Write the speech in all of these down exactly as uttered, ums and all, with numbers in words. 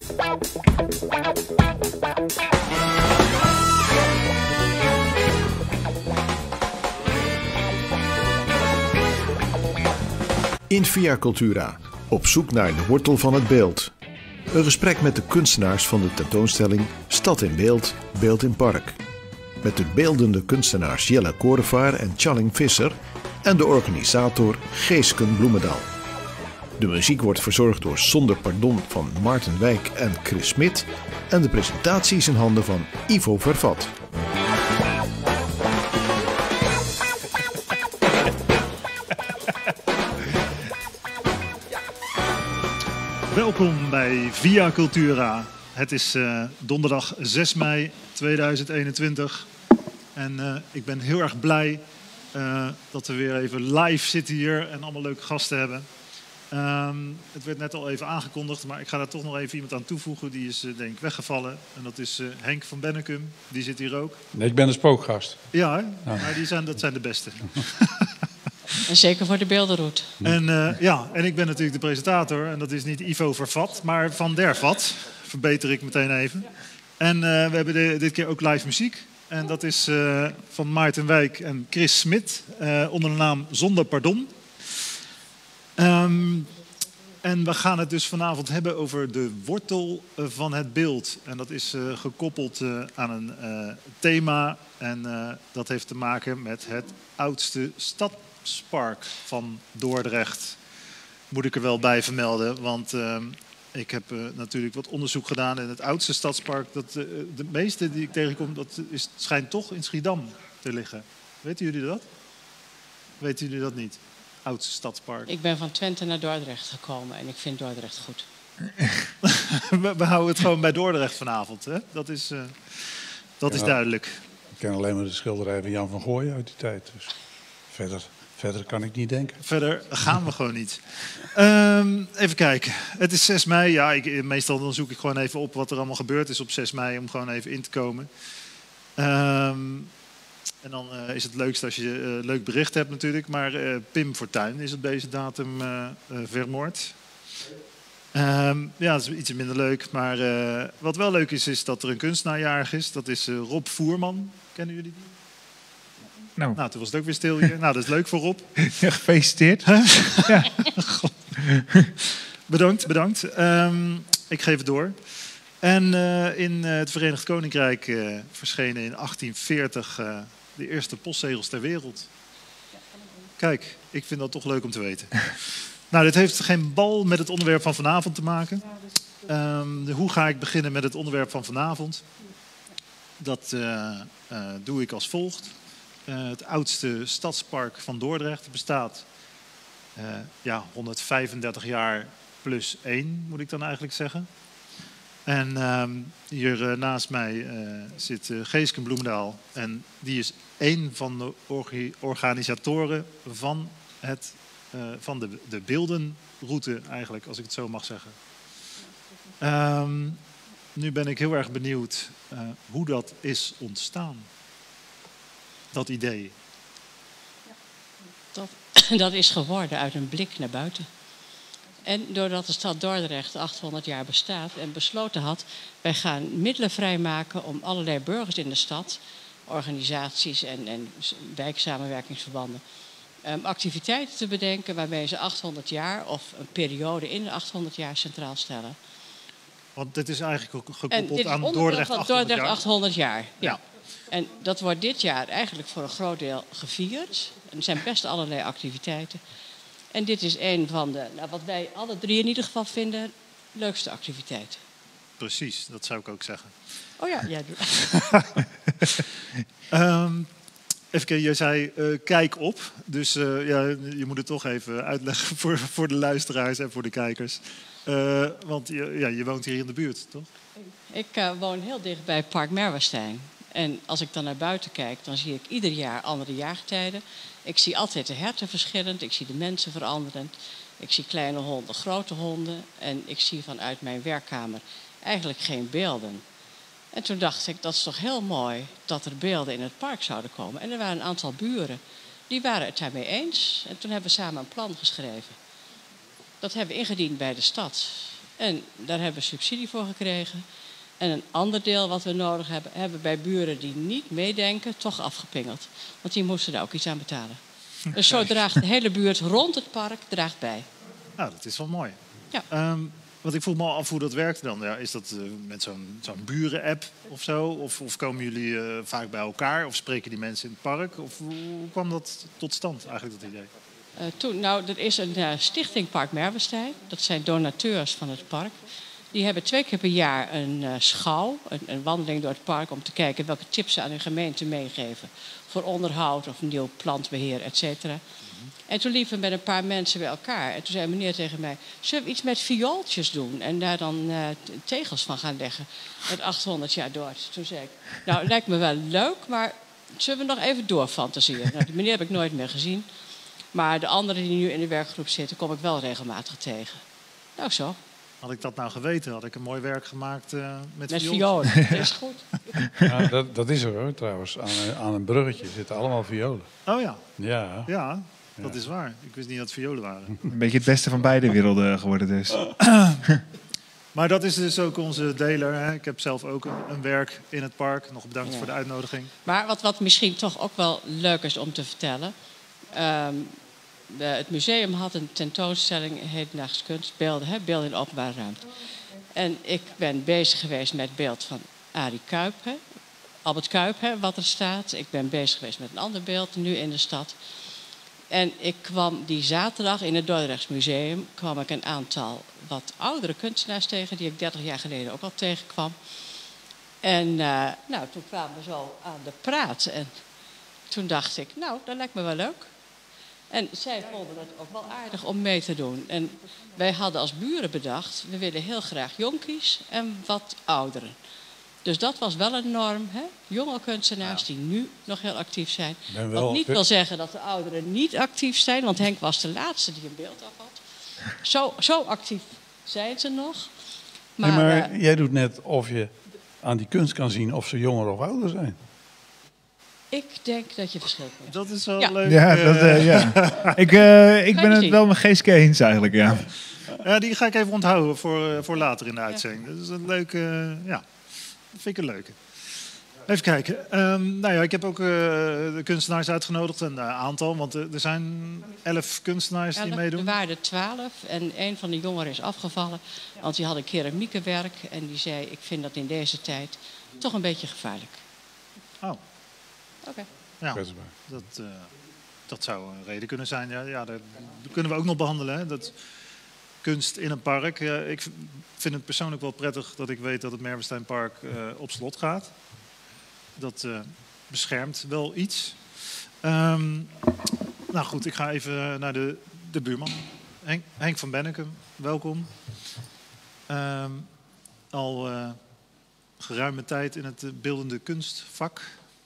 In Via Cultura, op zoek naar de wortel van het beeld. Een gesprek met de kunstenaars van de tentoonstelling Stad in Beeld, Beeld in Park. Met de beeldende kunstenaars Jelle Korevaar en Tjalling Visser en de organisator Geesken Bloemendaal. De muziek wordt verzorgd door Zonder Pardon van Maarten Wijk en Chris Smit en de presentatie is in handen van Ivo Vervat. Welkom bij Via Cultura. Het is uh, donderdag zes mei tweeduizend eenentwintig en uh, ik ben heel erg blij uh, dat we weer even live zitten hier en allemaal leuke gasten hebben. Um, het werd net al even aangekondigd, maar ik ga daar toch nog even iemand aan toevoegen. Die is uh, denk ik weggevallen en dat is uh, Henk van Bennekum. Die zit hier ook. Nee, ik ben een spookgast. Ja, hè? Ja. Maar die zijn, dat zijn de beste. En zeker voor de beeldenroute. En, uh, ja, en ik ben natuurlijk de presentator. En dat is niet Ivo Vervat, maar Van der Vat. Verbeter ik meteen even. En uh, we hebben de, dit keer ook live muziek. En dat is uh, van Maarten Wijk en Chris Smit. Uh, onder de naam Zonder Pardon. Um, en we gaan het dus vanavond hebben over de wortel van het beeld. En dat is uh, gekoppeld uh, aan een uh, thema. En uh, dat heeft te maken met het oudste stadspark van Dordrecht. Moet ik er wel bij vermelden, want uh, ik heb uh, natuurlijk wat onderzoek gedaan. En het oudste stadspark, dat, uh, de meeste die ik tegenkom, dat is, schijnt toch in Schiedam te liggen. Weten jullie dat? Weten jullie dat niet? Oudste stadspark. Ik ben van Twente naar Dordrecht gekomen en ik vind Dordrecht goed. we, we houden het gewoon bij Dordrecht vanavond. Hè? Dat is, uh, dat ja, is duidelijk. Ik ken alleen maar de schilderij van Jan van Gooien uit die tijd. Dus verder, verder kan ik niet denken. Verder gaan we gewoon niet. Um, even kijken. Het is zes mei. Ja, ik, meestal dan zoek ik gewoon even op wat er allemaal gebeurd is op zes mei. Om gewoon even in te komen. Um, En dan uh, is het leukst als je een uh, leuk bericht hebt natuurlijk. Maar uh, Pim Fortuyn is op deze datum uh, uh, vermoord. Um, ja, dat is iets minder leuk. Maar uh, wat wel leuk is, is dat er een kunstenaarjarig is. Dat is uh, Rob Voerman. Kennen jullie die? Nou. nou, toen was het ook weer stil hier. Nou, dat is leuk voor Rob. Ja, gefeliciteerd. Ja. Bedankt, bedankt. Um, ik geef het door. En uh, in uh, het Verenigd Koninkrijk uh, verschenen in achttien veertig... Uh, de eerste postzegels ter wereld. Kijk, ik vind dat toch leuk om te weten. Nou, dit heeft geen bal met het onderwerp van vanavond te maken. Um, hoe ga ik beginnen met het onderwerp van vanavond? Dat uh, uh, doe ik als volgt. Uh, het oudste stadspark van Dordrecht bestaat uh, ja, honderdvijfendertig jaar plus één, moet ik dan eigenlijk zeggen. En um, hier uh, naast mij uh, zit uh, Geesken Bloemendaal. En die is één van de orgi- organisatoren van, het, uh, van de, de beeldenroute, eigenlijk, als ik het zo mag zeggen. Um, nu ben ik heel erg benieuwd uh, hoe dat is ontstaan. Dat idee. Dat, dat is geworden uit een blik naar buiten. En doordat de stad Dordrecht achthonderd jaar bestaat en besloten had, wij gaan middelen vrijmaken om allerlei burgers in de stad, organisaties en, en wijksamenwerkingsverbanden, um, activiteiten te bedenken waarbij ze achthonderd jaar of een periode in de achthonderd jaar centraal stellen. Want dit is eigenlijk ook gekoppeld en dit is aan onderdeel Dordrecht van achthonderd Dordrecht jaar. achthonderd jaar. Ja. Ja. En dat wordt dit jaar eigenlijk voor een groot deel gevierd. En er zijn best allerlei activiteiten. En dit is een van de, nou, wat wij alle drie in ieder geval vinden, leukste activiteiten. Precies, dat zou ik ook zeggen. Oh ja, jij doet. um, even kijken, jij zei uh, kijk op. Dus uh, ja, je moet het toch even uitleggen voor, voor de luisteraars en voor de kijkers. Uh, want je, ja, je woont hier in de buurt, toch? Ik uh, woon heel dicht bij Park Merwestein. En als ik dan naar buiten kijk, dan zie ik ieder jaar andere jaargetijden. Ik zie altijd de herten verschillend, ik zie de mensen veranderend. Ik zie kleine honden, grote honden. En ik zie vanuit mijn werkkamer eigenlijk geen beelden. En toen dacht ik, dat is toch heel mooi dat er beelden in het park zouden komen. En er waren een aantal buren, die waren het daarmee eens. En toen hebben we samen een plan geschreven. Dat hebben we ingediend bij de stad. En daar hebben we subsidie voor gekregen. En een ander deel wat we nodig hebben, hebben bij buren die niet meedenken, toch afgepingeld. Want die moesten daar ook iets aan betalen. Dus zo draagt de hele buurt rond het park draagt bij. Nou, dat is wel mooi. Ja. Um, want ik vroeg me al af hoe dat werkt dan. Ja, is dat uh, met zo'n zo'n buren-app of zo? Of, of komen jullie uh, vaak bij elkaar? Of spreken die mensen in het park? Of hoe, hoe kwam dat tot stand, eigenlijk, dat idee? Uh, toen, nou, er is een uh, stichting Park Merwestijn. Dat zijn donateurs van het park. Die hebben twee keer per jaar een uh, schouw, een, een wandeling door het park... om te kijken welke tips ze aan hun gemeente meegeven. Voor onderhoud of nieuw plantbeheer, et cetera. Mm-hmm. En toen liepen we met een paar mensen bij elkaar. En toen zei een meneer tegen mij, zullen we iets met viooltjes doen? En daar dan uh, tegels van gaan leggen. Met achthonderd jaar door. Toen zei ik, nou, het lijkt me wel leuk, maar zullen we nog even doorfantaseren? Nou, die meneer heb ik nooit meer gezien. Maar de anderen die nu in de werkgroep zitten, kom ik wel regelmatig tegen. Nou, zo. Had ik dat nou geweten, had ik een mooi werk gemaakt uh, met, met violen. violen. Dat is goed. Ja, dat, dat is er hoor, trouwens. Aan, aan een bruggetje zitten allemaal violen. Oh ja. Ja. Ja, dat is waar. Ik wist niet dat het violen waren. Een beetje het beste van beide werelden geworden dus. Maar dat is dus ook onze deler. Hè. Ik heb zelf ook een, een werk in het park. Nog bedankt Ja. voor de uitnodiging. Maar wat, wat misschien toch ook wel leuk is om te vertellen. Um, de, het museum had een tentoonstelling Hedendaagse kunst, beelden, hè, beelden in openbare ruimte. En ik ben bezig geweest met het beeld van Arie Kuip, hè, Albert Kuip, hè, wat er staat. Ik ben bezig geweest met een ander beeld, nu in de stad. En ik kwam die zaterdag in het Dordrechts Museum kwam ik een aantal wat oudere kunstenaars tegen, die ik dertig jaar geleden ook al tegenkwam. En uh, nou, toen kwamen we zo aan de praat. En toen dacht ik, nou, dat lijkt me wel leuk. En zij vonden het ook wel aardig om mee te doen. En wij hadden als buren bedacht, we willen heel graag jonkies en wat ouderen. Dus dat was wel een norm, hè? Jonge kunstenaars die nu nog heel actief zijn. Ben wel Wat niet wil zeggen dat de ouderen niet actief zijn, want Henk was de laatste die een beeld af had. Zo, zo actief zijn ze nog. Maar, nee, maar uh, jij doet net of je aan die kunst kan zien of ze jonger of ouder zijn. ik denk dat je verschilt. Dat is wel Ja. leuk. Ja, uh, dat, uh, ja. ik, uh, ik Ga ben je het zien. wel met Geeske eens eigenlijk, ja. Ja, die ga ik even onthouden voor, uh, voor later in de uitzending. Dat is een leuke, uh, ja, dat vind ik een leuke. Even kijken. Um, nou ja, ik heb ook uh, de kunstenaars uitgenodigd, een uh, aantal, want uh, er zijn elf kunstenaars Ja, die er- meedoen. Er waren er twaalf en een van de jongeren is afgevallen. Want die had een keramiekenwerk en die zei, ik vind dat in deze tijd toch een beetje gevaarlijk. Oh, Oké. ja, Kwetsbaar. dat, uh, dat zou een reden kunnen zijn. Ja, ja, dat kunnen we ook nog behandelen. Hè? Dat kunst in een park. Uh, ik vind het persoonlijk wel prettig dat ik weet dat het Merwesteinpark uh, op slot gaat. Dat uh, beschermt wel iets. Um, nou goed, ik ga even naar de, de buurman. Henk, Henk van Bennekum, welkom. Um, al uh, geruime tijd in het uh, beeldende kunstvak.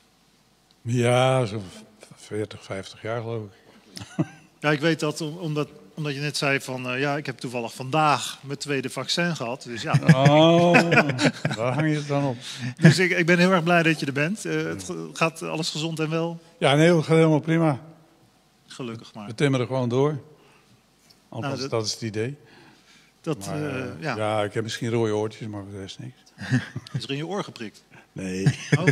Ja, zo'n veertig, vijftig jaar geloof ik. Ja, ik weet dat om- omdat, omdat je net zei van... Uh, ja, ik heb toevallig vandaag mijn tweede vaccin gehad. Dus ja, Oh, daar hang je het dan op. dus ik, ik ben heel erg blij dat je er bent. Uh, het ge- gaat alles gezond en wel? Ja, nee, dat gaat helemaal prima. Gelukkig maar. We timmeren gewoon door. Althans, Nou, dat- dat is het idee. Dat Maar, uh, eh, ja. ja, ik heb misschien rode oortjes, maar voor de rest niks. is er in je oor geprikt. Nee. Oh.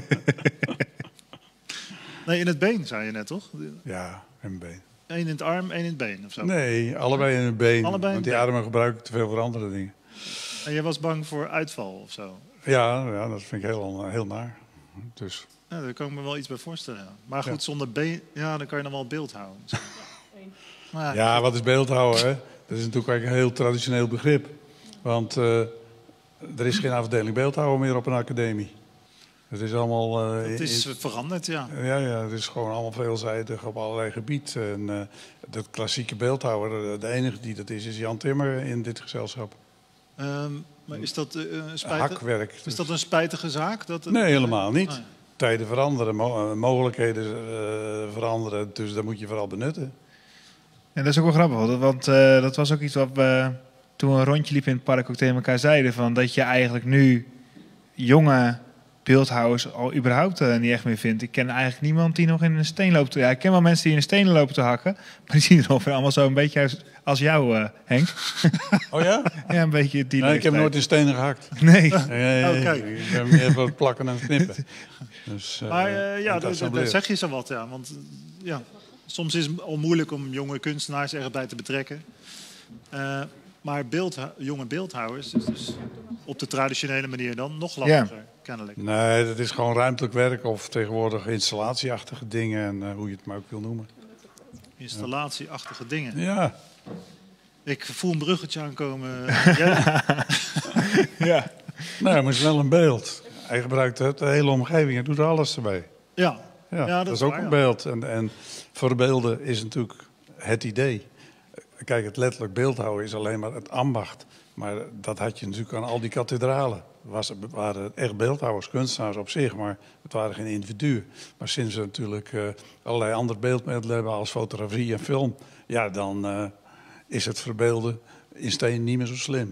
Nee, in het been, zei je net, toch? Ja, en mijn been. Eén in het arm, één in het been of zo. Nee, allebei in het been. Allebei in want het die been. armen gebruik ik te veel voor andere dingen. En jij was bang voor uitval of zo? Ja, ja dat vind ik heel, heel naar. Dus Ja, daar kan ik me wel iets bij voorstellen. Ja. Maar goed, Ja. zonder been, ja, dan kan je nog wel beeld houden. Maar, ja, wat is beeldhouden? Hè? Dat is natuurlijk eigenlijk een heel traditioneel begrip. Want uh, er is geen afdeling beeldhouden meer op een academie. Het is allemaal... Uh, het is in- veranderd, ja. Ja, ja, het is gewoon allemaal veelzijdig op allerlei gebieden. En uh, dat klassieke beeldhouwer, de enige die dat is, is Jan Timmer in dit gezelschap. Um, maar is dat, uh, een spijtig, Hakwerk. is dat een spijtige zaak? Dat, Nee, helemaal niet. Ah, ja. Tijden veranderen, mo- mogelijkheden uh, veranderen, dus dat moet je vooral benutten. En dat is ook wel grappig, want- want uh, dat was ook iets wat we toen we een rondje liepen in het park ook tegen elkaar zeiden. Van dat je eigenlijk nu jonge beeldhouwers al überhaupt uh, niet echt meer vind. Ik ken eigenlijk niemand die nog in een steen loopt te... Ja, ik ken wel mensen die in een steen lopen te hakken. Maar die zien er ongeveer allemaal zo een beetje als, als jou, uh, Henk. Oh ja? Ja, een beetje die Nee, ik heb nooit in stenen gehakt. Nee. Nee, Oh, kijk. Ik ben meer voor het plakken en knippen. Dus, uh, Maar uh, ja, dat daar zeg je zo wat, ja. Want uh, ja, soms is het al moeilijk om jonge kunstenaars erbij te betrekken. Uh, maar beeldha- jonge beeldhouwers is dus op de traditionele manier dan nog lastiger, ja. Kennelijk. Nee, dat is gewoon ruimtelijk werk of tegenwoordig installatieachtige dingen en uh, hoe je het maar ook wil noemen. Installatieachtige dingen. Ja. Ik voel een bruggetje aankomen. Ja. Ja. Nou, maar het is wel een beeld. Hij gebruikt het, de hele omgeving, hij doet er alles erbij. Ja, ja, ja dat, dat is is ook waar, een ja. beeld. En, en verbeelden is natuurlijk het idee. Kijk, het letterlijk beeldhouden is alleen maar het ambacht. Maar dat had je natuurlijk aan al die kathedralen. Het waren echt beeldhouwers, kunstenaars op zich, maar het waren geen individuen. Maar sinds we natuurlijk uh, allerlei andere beeldmiddelen hebben als fotografie en film, ja, dan uh, is het verbeelden in steen niet meer zo slim.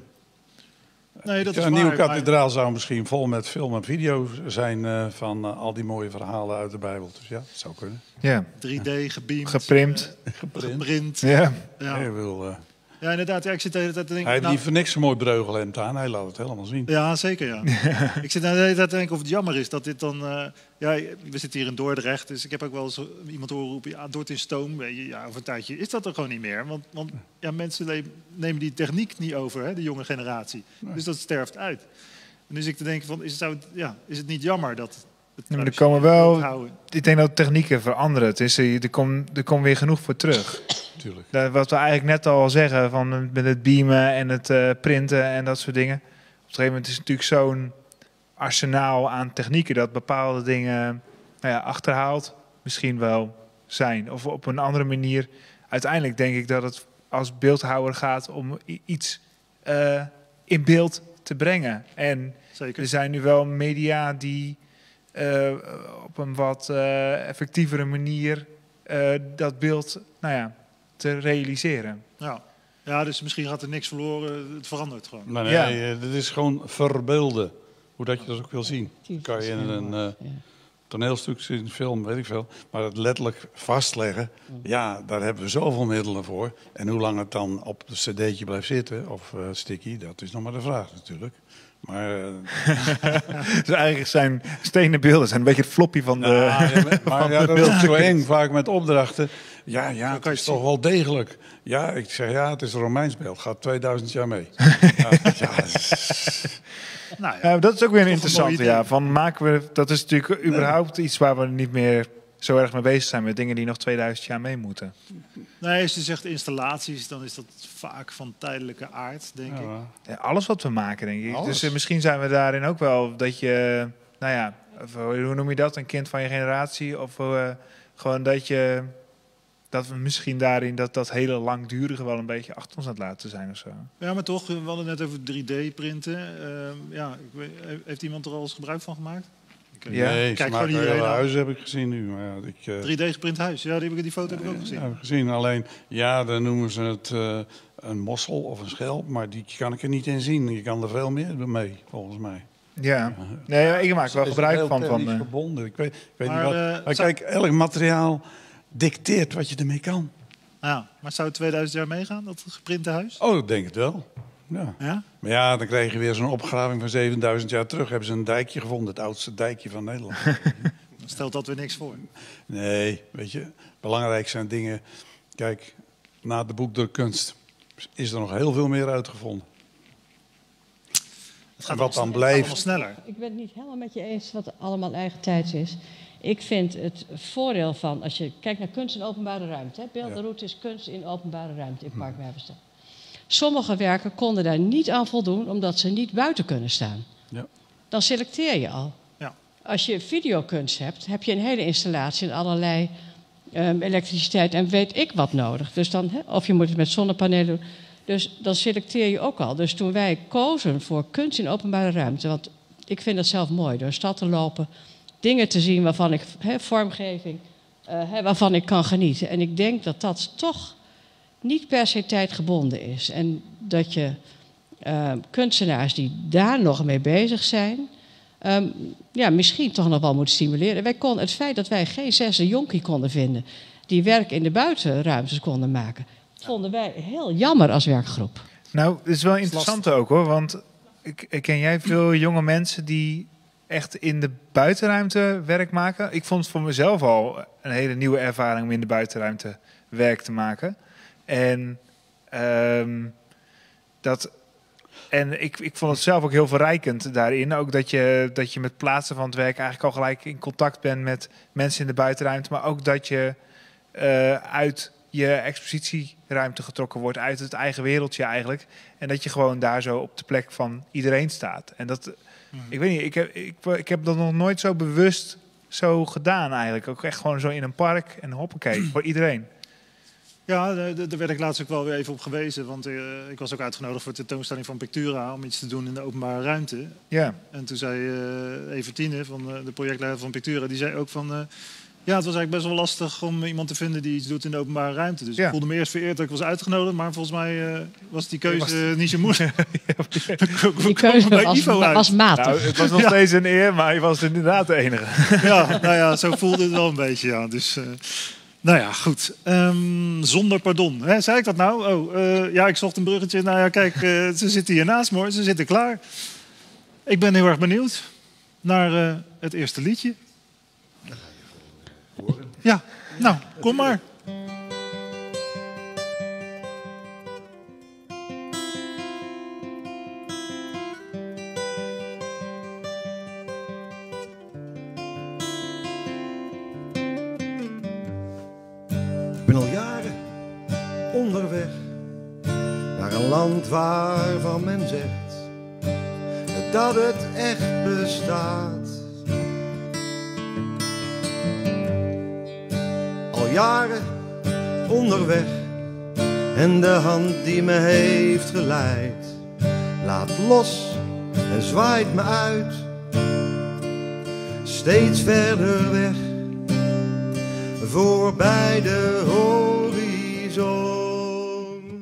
Nee, dat een is nieuwe waar, kathedraal maar... zou misschien vol met film en video zijn uh, van uh, al die mooie verhalen uit de Bijbel. Dus ja, dat zou kunnen. Ja. drie D, gebeamd. Geprint. Uh, geprint. Ja. Ja. Nee, wil, uh... ja, inderdaad. Ja, ik zit de hele tijd te denken... Hij heeft nou... niet voor niks een mooi breugelhemd aan. Hij laat het helemaal zien. Ja, zeker ja. Ik zit de hele tijd te denken of het jammer is dat dit dan... Uh, ja, we zitten hier in Dordrecht, dus ik heb ook wel eens iemand horen roepen... Ja, Dort in stoom. Ja, over een tijdje is dat er gewoon niet meer. Want, want ja, mensen nemen die techniek niet over, hè, de jonge generatie. Nee. Dus dat sterft uit. En dus ik te denken van, is het, zou het, ja, is het niet jammer dat... Ja, maar er komen wel... Ik denk dat technieken veranderen. Het is, er komt er komt weer genoeg voor terug. Tuurlijk. Dat, wat we eigenlijk net al zeggen, van met het beamen en het uh, printen en dat soort dingen. Op een gegeven moment is het natuurlijk zo'n arsenaal aan technieken dat bepaalde dingen nou ja, achterhaald misschien wel zijn. Of op een andere manier. Uiteindelijk denk ik dat het als beeldhouwer gaat om iets uh, in beeld te brengen. En Zeker. Er zijn nu wel media die uh, op een wat uh, effectievere manier uh, dat beeld nou ja, te realiseren. Ja. ja, dus misschien gaat er niks verloren. Het verandert gewoon. Maar nee, ja. uh, dit is gewoon verbeelden. Hoe dat je dat ook wil zien. Kan je in een uh, toneelstuk zien, een film, weet ik veel. Maar het letterlijk vastleggen, ja, daar hebben we zoveel middelen voor. En hoe lang het dan op het cd'tje blijft zitten, of uh, sticky, dat is nog maar de vraag natuurlijk. Maar, uh, dus eigenlijk zijn stenen beelden zijn een beetje het floppy van de... Nou, ja, maar, maar ja, dat is zo eng, vaak met opdrachten. Ja, ja, het is toch wel degelijk. Ja, ik zeg ja, het is een Romeins beeld, gaat tweeduizend jaar mee. ja, ja, nou ja, ja, dat is ook weer een interessante. Ja, van maken we, dat is natuurlijk überhaupt iets waar we niet meer zo erg mee bezig zijn met dingen die nog tweeduizend jaar mee moeten. Nee, als je zegt installaties, dan is dat vaak van tijdelijke aard, denk ja, ik. Ja, alles wat we maken, denk ik. Alles. Dus uh, misschien zijn we daarin ook wel dat je, nou ja, of, hoe noem je dat, een kind van je generatie, of uh, gewoon dat je, dat we misschien daarin dat dat hele langdurige wel een beetje achter ons aan het laten zijn of zo. Ja, maar toch, we hadden net over drie D printen. Uh, ja, ik weet, heeft iemand er al eens gebruik van gemaakt? Ik, ja. Nee, kijk gewoon hier hele huizen heb ik gezien nu. Maar ja, ik, uh, drie D geprint huis, ja, die, heb ik, die foto heb ik ook gezien. Ja, heb ik gezien. Alleen, ja, dan noemen ze het uh, een mossel of een schelp, maar die kan ik er niet in zien. Je kan er veel meer mee, volgens mij. Ja, nee, ik maak er wel gebruik van. van uh... verbonden. Ik weet, ik weet maar, niet wat. Uh, maar kijk, elk materiaal dicteert wat je ermee kan. Ja, maar zou het tweeduizend jaar meegaan, dat geprinte huis? Oh, ik denk het wel. Ja. Ja? Maar ja, dan krijg je weer zo'n opgraving van zevenduizend jaar terug. Hebben ze een dijkje gevonden, het oudste dijkje van Nederland. Dan stelt dat weer niks voor. Nee, weet je, belangrijk zijn dingen. Kijk, na de boekdrukkunst is er nog heel veel meer uitgevonden. Het gaat wat dan allemaal blijft. sneller. Ik ben het niet helemaal met je eens wat allemaal eigen tijds is. Ik vind het voordeel van, als je kijkt naar kunst in openbare ruimte. Hè, Beeldenroute is kunst in openbare ruimte in Park Merwestad. Sommige werken konden daar niet aan voldoen, omdat ze niet buiten kunnen staan. Ja. Dan selecteer je al. Ja. Als je videokunst hebt, heb je een hele installatie en allerlei um, elektriciteit en weet ik wat nodig. Dus dan, hè, of je moet het met zonnepanelen doen. Dus dan selecteer je ook al. Dus toen wij kozen voor kunst in openbare ruimte, want ik vind het zelf mooi, door een stad te lopen, dingen te zien waarvan ik, hè, vormgeving, uh, hè, waarvan ik kan genieten. En ik denk dat dat toch niet per se tijdgebonden is. En dat je uh, kunstenaars die daar nog mee bezig zijn, Um, ja, misschien toch nog wel moeten stimuleren. Wij kon, het feit dat wij geen zesde jonkie konden vinden die werk in de buitenruimtes konden maken, vonden wij heel jammer als werkgroep. Nou, het is wel interessant ook hoor, want ik, ik ken jij veel jonge mensen die echt in de buitenruimte werk maken. Ik vond het voor mezelf al een hele nieuwe ervaring om in de buitenruimte werk te maken. En um, dat... En ik, ik vond het zelf ook heel verrijkend daarin. Ook dat je, dat je met plaatsen van het werk eigenlijk al gelijk in contact bent met mensen in de buitenruimte. Maar ook dat je uh, uit je expositieruimte getrokken wordt. Uit het eigen wereldje eigenlijk. En dat je gewoon daar zo op de plek van iedereen staat. En dat, mm. ik weet niet, ik heb, ik, ik heb dat nog nooit zo bewust zo gedaan eigenlijk. Ook echt gewoon zo in een park en hoppakee, voor iedereen. Ja, daar werd ik laatst ook wel weer even op gewezen. Want uh, ik was ook uitgenodigd voor de tentoonstelling van Pictura om iets te doen in de openbare ruimte. Ja. En toen zei uh, Evertine, van uh, de projectleider van Pictura, die zei ook van... Uh, ja, het was eigenlijk best wel lastig om iemand te vinden die iets doet in de openbare ruimte. Dus ja. Ik voelde me eerst vereerd dat ik was uitgenodigd, maar volgens mij uh, was die keuze was... niet zo moeilijk. ja, die keuze was, was matig. Nou, het was nog ja. steeds een eer, maar je was inderdaad de enige. ja, nou ja, zo voelde het wel een beetje, ja. Dus... Uh, Nou ja, goed. Um, zonder pardon. Hè, zei ik dat nou? Oh, uh, ja, ik zocht een bruggetje. Nou ja, kijk, uh, ze zitten hier naast me hoor. Ze zitten klaar. Ik ben heel erg benieuwd naar uh, het eerste liedje. Dan ga je horen. Ja, nou, kom maar. Ik ben al jaren onderweg naar een land waarvan men zegt dat het echt bestaat. Al jaren onderweg en de hand die me heeft geleid laat los en zwaait me uit, steeds verder weg. Voorbij de horizon.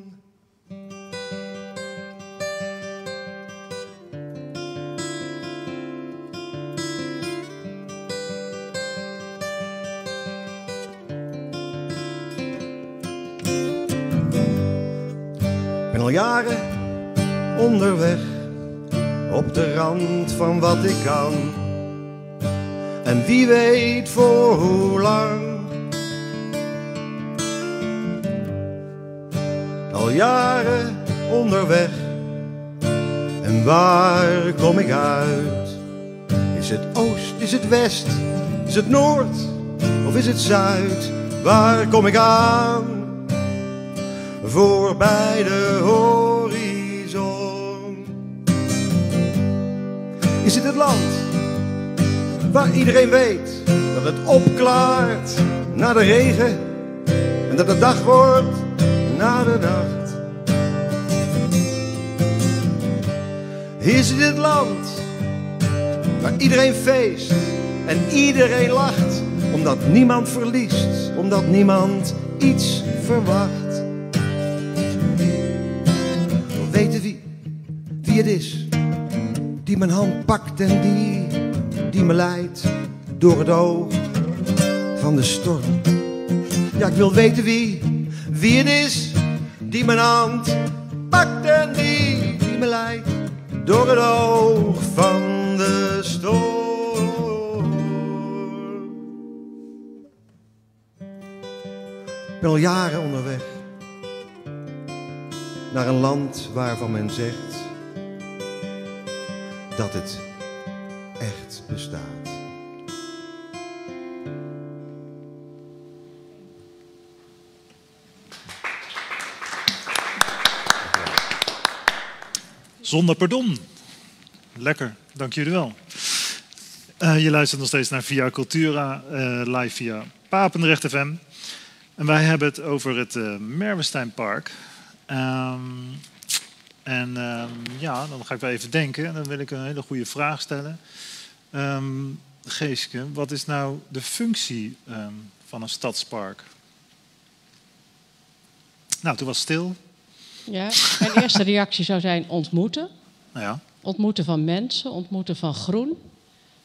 Ik ben al jaren onderweg, op de rand van wat ik kan. En wie weet voor hoe lang. Al jaren onderweg, en waar kom ik uit? Is het oost, is het west, is het noord of is het zuid? Waar kom ik aan? Voorbij de horizon. Is het het land waar iedereen weet dat het opklaart na de regen en dat het dag wordt na de nacht? Is het het land waar iedereen feest en iedereen lacht, omdat niemand verliest, omdat niemand iets verwacht? Wil weten wie, wie het is die mijn hand pakt en die, die me leidt door het oog van de storm. Ja, ik wil weten wie, wie het is die mijn hand pakt en die, die me leidt door het oog van de storm. Ik ben al jaren onderweg naar een land waarvan men zegt dat het echt bestaat. Zonder pardon. Lekker, dank jullie wel. Uh, je luistert nog steeds naar Via Cultura, uh, live via Papendrecht F M. En wij hebben het over het uh, Merwesteinpark. Um, en um, ja, dan ga ik wel even denken. En dan wil ik een hele goede vraag stellen. Um, Geeske, wat is nou de functie um, van een stadspark? Nou, toen was het stil. Ja, mijn eerste reactie zou zijn ontmoeten. Ja. Ontmoeten van mensen, ontmoeten van groen.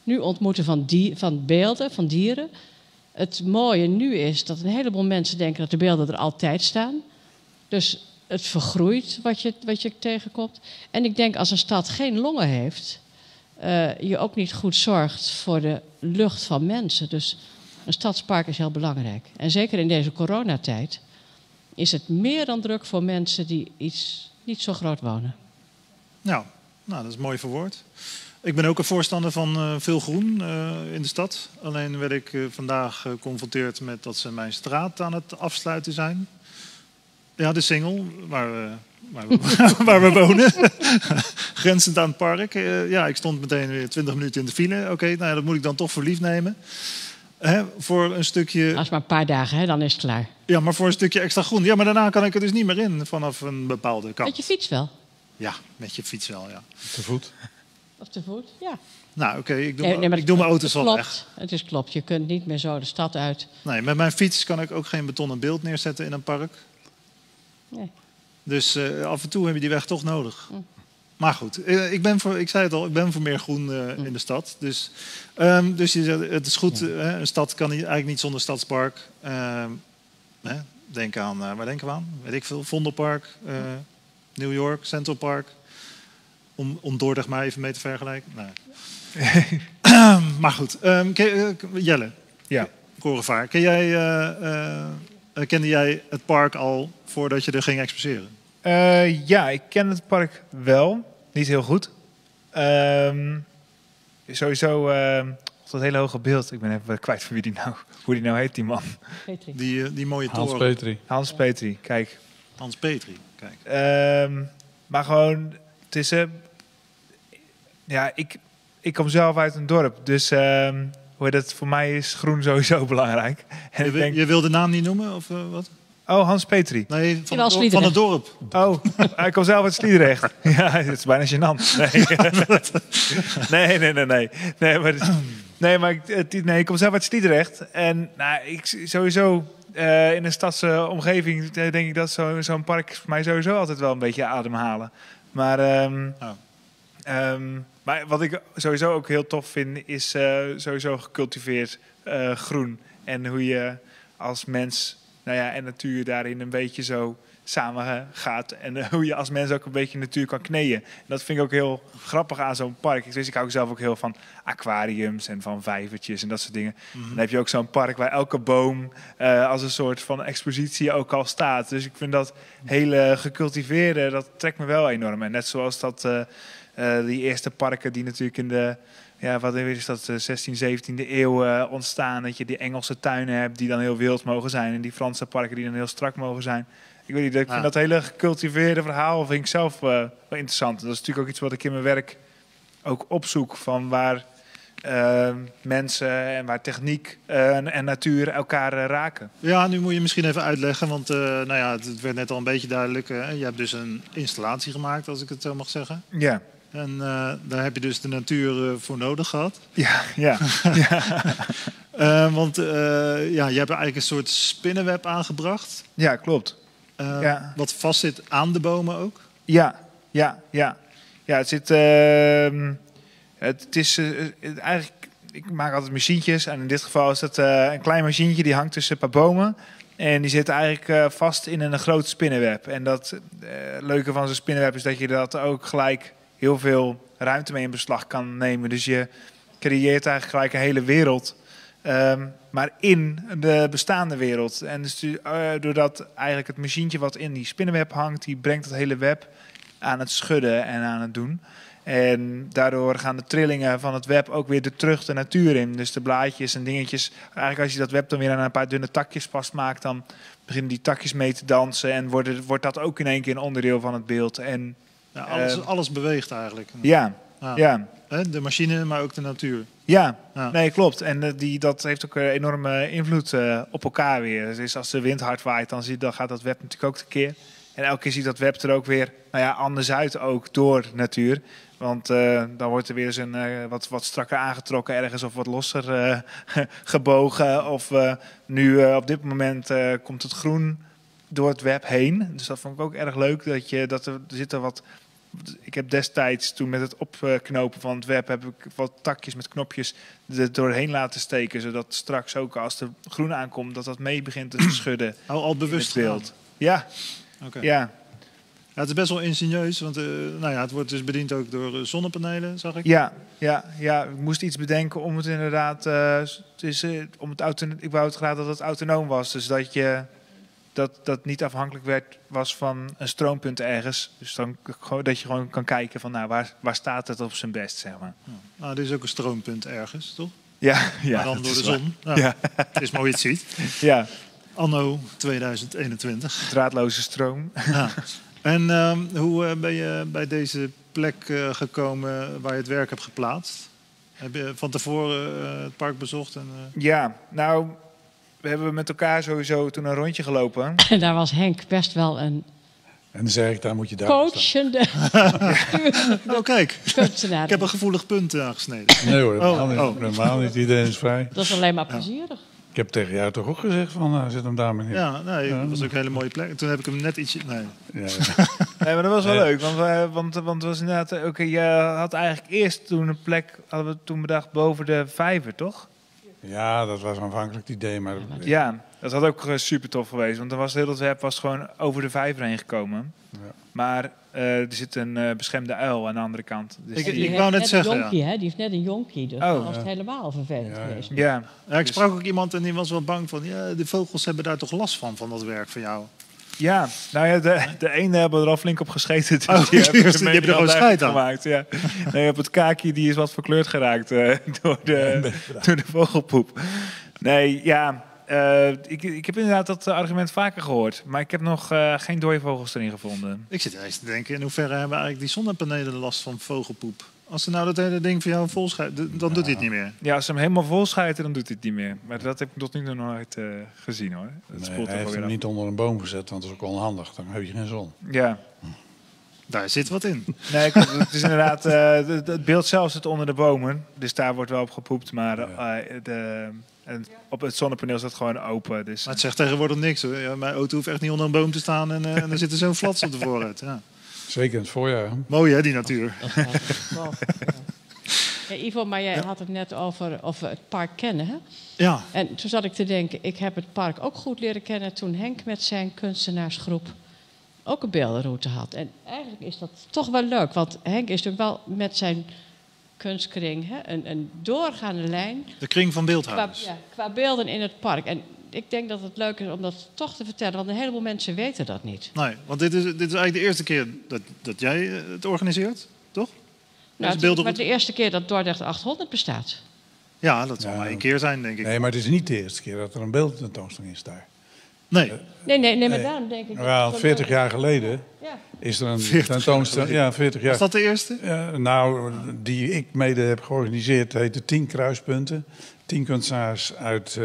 nu ontmoeten van, die, van beelden, van dieren. Het mooie nu is dat een heleboel mensen denken dat de beelden er altijd staan. Dus het vergroeit wat je, wat je tegenkomt. En ik denk als een stad geen longen heeft, uh, je ook niet goed zorgt voor de lucht van mensen. Dus een stadspark is heel belangrijk. En zeker in deze coronatijd is het meer dan druk voor mensen die iets niet zo groot wonen. Nou, nou dat is mooi verwoord. Ik ben ook een voorstander van uh, veel groen uh, in de stad. Alleen werd ik uh, vandaag geconfronteerd met dat ze mijn straat aan het afsluiten zijn. Ja, de Singel, waar we, waar we, waar we wonen. Grenzend aan het park. Uh, ja, ik stond meteen weer twintig minuten in de file. Oké, okay, nou, dat moet ik dan toch voor lief nemen. Hè, voor een stukje... Als maar een paar dagen, hè, dan is het klaar. Ja, maar voor een stukje extra groen. Ja, maar daarna kan ik er dus niet meer in vanaf een bepaalde kant. Met je fiets wel? Ja, met je fiets wel, ja. Te voet? Of te voet, ja. Nou, oké, okay, ik doe, nee, nee, ik doe mijn auto's wel klopt, weg. Het is klopt, je kunt niet meer zo de stad uit. Nee, met mijn fiets kan ik ook geen betonnen beeld neerzetten in een park. Nee. Dus uh, af en toe heb je die weg toch nodig. Mm. Maar goed, ik, ben voor, ik zei het al, ik ben voor meer groen uh, mm. in de stad. Dus, um, dus je zegt, het is goed, uh, een stad kan niet, eigenlijk niet zonder stadspark. Uh, hè, denk aan, uh, waar denken we aan? Weet ik veel, Vondelpark, uh, New York, Central Park. Om, om Dordrecht maar even mee te vergelijken. Nee. Maar goed, um, ken, uh, Jelle, ja. Korenvaar, ken jij, uh, uh, kende jij het park al voordat je er ging exposeren? Uh, ja, ik ken het park wel. Niet heel goed. Um, sowieso, uh, dat hele hoge beeld. Ik ben even kwijt van wie die nou, hoe die nou heet, die man. Petri. Die, uh, die mooie toren. Hans Petri. Hans Petri, kijk. Hans Petri, kijk. Um, maar gewoon, het is... Uh, ja, ik, ik kom zelf uit een dorp. Dus uh, hoe dat, voor mij is groen sowieso belangrijk. En je, ik denk, je wil de naam niet noemen, of uh, wat? Oh, Hans Petri. Nee, van, het dorp, van het dorp. Oh, ik kom zelf uit Sliedrecht. Ja, het is bijna gênant. Nee, nee, nee, nee. Nee, nee maar, nee, maar ik, nee, ik kom zelf uit Sliedrecht. En nou, ik sowieso uh, in een stadse omgeving denk ik dat zo, zo'n park voor mij sowieso altijd wel een beetje ademhalen. Maar, um, oh. um, maar wat ik sowieso ook heel tof vind, is uh, sowieso gecultiveerd uh, groen. En hoe je als mens... Nou ja, en natuur daarin een beetje zo samen gaat. En uh, hoe je als mens ook een beetje natuur kan kneeën. En dat vind ik ook heel grappig aan zo'n park. Ik, dus ik hou zelf ook heel van aquariums en van vijvertjes en dat soort dingen. Mm-hmm. Dan heb je ook zo'n park waar elke boom uh, als een soort van expositie ook al staat. Dus ik vind dat hele gecultiveerde, dat trekt me wel enorm. En net zoals dat uh, uh, die eerste parken die natuurlijk in de... Ja, wat is dat, zestiende, zeventiende eeuw uh, ontstaan. Dat je die Engelse tuinen hebt die dan heel wild mogen zijn. En die Franse parken die dan heel strak mogen zijn. Ik weet niet, ik vind ah. dat hele gecultiveerde verhaal vind ik zelf uh, wel interessant. Dat is natuurlijk ook iets wat ik in mijn werk ook opzoek. Van waar uh, mensen en waar techniek uh, en, en natuur elkaar uh, raken. Ja, nu moet je misschien even uitleggen. Want uh, nou ja, het werd net al een beetje duidelijk. Uh, je hebt dus een installatie gemaakt, als ik het zo mag zeggen. Ja. En uh, daar heb je dus de natuur uh, voor nodig gehad. Ja, ja. ja. uh, want uh, ja, je hebt eigenlijk een soort spinnenweb aangebracht. Ja, klopt. Uh, ja. Wat vastzit aan de bomen ook. Ja, ja, ja. Ja, het zit... Uh, het, het is uh, het, eigenlijk... Ik maak altijd machientjes. En in dit geval is het uh, een klein machientje die hangt tussen een paar bomen. En die zit eigenlijk uh, vast in een groot spinnenweb. En dat uh, leuke van zo'n spinnenweb is dat je dat ook gelijk... heel veel ruimte mee in beslag kan nemen. Dus je creëert eigenlijk gelijk een hele wereld. Um, maar in de bestaande wereld. En dus, uh, doordat eigenlijk het machientje wat in die spinnenweb hangt... die brengt het hele web aan het schudden en aan het doen. En daardoor gaan de trillingen van het web ook weer de terug de natuur in. Dus de blaadjes en dingetjes. Eigenlijk als je dat web dan weer aan een paar dunne takjes vastmaakt... dan beginnen die takjes mee te dansen. En wordt, wordt dat ook in één keer een onderdeel van het beeld. En... Ja, alles, uh, alles beweegt eigenlijk. Ja, ja. ja. De machine, maar ook de natuur. Ja, ja. Nee, klopt. En uh, die, dat heeft ook een enorme invloed uh, op elkaar weer. Dus als de wind hard waait, dan, zie, dan gaat dat web natuurlijk ook tekeer. En elke keer ziet dat web er ook weer nou ja, anders uit, ook door natuur. Want uh, dan wordt er weer eens een uh, wat, wat strakker aangetrokken ergens of wat losser uh, gebogen. Of uh, nu uh, op dit moment uh, komt het groen door het web heen. Dus dat vond ik ook erg leuk. Dat je, dat er, er zitten wat Ik heb destijds toen met het opknopen van het web heb ik wat takjes met knopjes er doorheen laten steken, zodat straks ook als de groen aankomt dat dat mee begint te schudden. Hou al bewust in het beeld. gedaan. Ja. Okay. Ja. Ja, het is best wel ingenieus, want uh, nou ja, het wordt dus bediend ook door uh, zonnepanelen, zag ik. Ja, ja, ja, ik moest iets bedenken om het inderdaad, uh, het is, uh, om het auto, ik wou het graag dat het autonoom was, dus dat je dat dat niet afhankelijk werd was van een stroompunt ergens, dus dan dat je gewoon kan kijken van nou waar waar staat het op zijn best, zeg maar. Ja. Nou, er is ook een stroompunt ergens, toch? Ja, ja. Maar dan door de zon. Ja. Ja. Het is mooi je het ziet. Ja. Anno tweeduizend eenentwintig. Draadloze stroom. Ja. En um, hoe uh, ben je bij deze plek uh, gekomen waar je het werk hebt geplaatst? Heb je van tevoren uh, het park bezocht? En, uh... Ja, nou, we hebben met elkaar sowieso toen een rondje gelopen. En daar was Henk best wel een En dan zeg ik, daar moet je daar coachende oh, kijk. kunstenaar. Ik heb een gevoelig punt aangesneden. Nee hoor, helemaal, Oh, niet, oh. helemaal niet. Iedereen is vrij. Dat is alleen maar plezierig. Ik heb tegen jou toch ook gezegd van, uh, zet hem daar maar neer. Ja, nee, dat was ook een hele mooie plek. Toen heb ik hem net ietsje... Nee. Ja, ja. Nee, maar dat was wel Ja. leuk, want, we, want, want het was inderdaad... Oké, okay, je had eigenlijk eerst toen een plek, hadden we toen bedacht, boven de vijver, toch? Ja, dat was aanvankelijk het idee, maar... Ja, dat had ook uh, super tof geweest, want dan was het hele web was gewoon over de vijver heen gekomen. Ja. Maar uh, er zit een uh, beschermde uil aan de andere kant. Dus Ik- Die ik heeft wou net een zeggen, jonkie, hè? Die heeft net een jonkie, dus Oh. dan was het helemaal vervelend Ja, ja. geweest. ja, Ja, ik sprak ook iemand en die was wel bang van... Ja, de vogels hebben daar toch last van, van dat werk van jou. ja, nou ja, de, de ene hebben er al flink op gescheten. Dus Oh, die die hebben hebben er gewoon scheid aan. gemaakt. Ja. Nee, op het kaakje die is wat verkleurd geraakt uh, door, de, door de vogelpoep. Nee, ja, uh, ik, ik heb inderdaad dat argument vaker gehoord. Maar ik heb nog uh, geen dode vogels erin gevonden. Ik zit eens te denken, in hoeverre hebben eigenlijk die zonnepanelen last van vogelpoep? Als ze nou dat hele ding voor jou vol schijt, dan doet hij het niet meer. Ja, als ze hem helemaal vol schijten, dan doet hij het niet meer. Maar dat heb ik tot nu toe nog nooit uh, gezien, hoor. Dat Nee, spoelt hij er heeft wel hem weer niet onder een boom gezet, want dat is ook onhandig. Dan heb je geen zon. af. Ja. Daar zit wat in. Nee, klopt. Het is inderdaad, uh, het, het beeld zelf zit onder de bomen. Dus daar wordt wel op gepoept. Maar uh, de, en op het zonnepaneel staat gewoon open. Dus, Maar het zegt tegenwoordig niks hoor. Ja, mijn auto hoeft echt niet onder een boom te staan en, uh, en er zit er zo'n flats op de vooruit. Ja. Zeker in het voorjaar. hè? Mooi hè, die natuur. Dat was het wel. Ja, Ivo, maar jij had het net over, over het park kennen, hè? Ja, En toen zat ik te denken, ik heb het park ook goed leren kennen toen Henk met zijn kunstenaarsgroep ook een beeldenroute had. En eigenlijk is dat toch wel leuk, want Henk is natuurlijk wel met zijn kunstkring hè, een, een doorgaande lijn de kring van qua, beeldhouwers. ja, qua beelden in het park. En ik denk dat het leuk is om dat toch te vertellen, want een heleboel mensen weten dat niet. Nee, want dit is, dit is eigenlijk de eerste keer dat, dat jij eh, het organiseert, toch? Nou, Deze het is maar beeldenroute? de eerste keer dat Dordrecht achthonderd bestaat. Ja, dat zal Ja. maar één keer zijn, denk ik. Nee, maar het is niet de eerste keer dat er een beeldtentoonstelling is daar. Nee, Nee, nee, nee, maar Nee. daarom denk ik... dat Wel, het wel veertig leuk jaar geleden Ja. is er een veertig tentoonstelling. Ja, veertig jaar. was dat de eerste? Ja, nou, die ik mede heb georganiseerd, heet de Tien Kruispunten. Tien kunstenaars uit uh,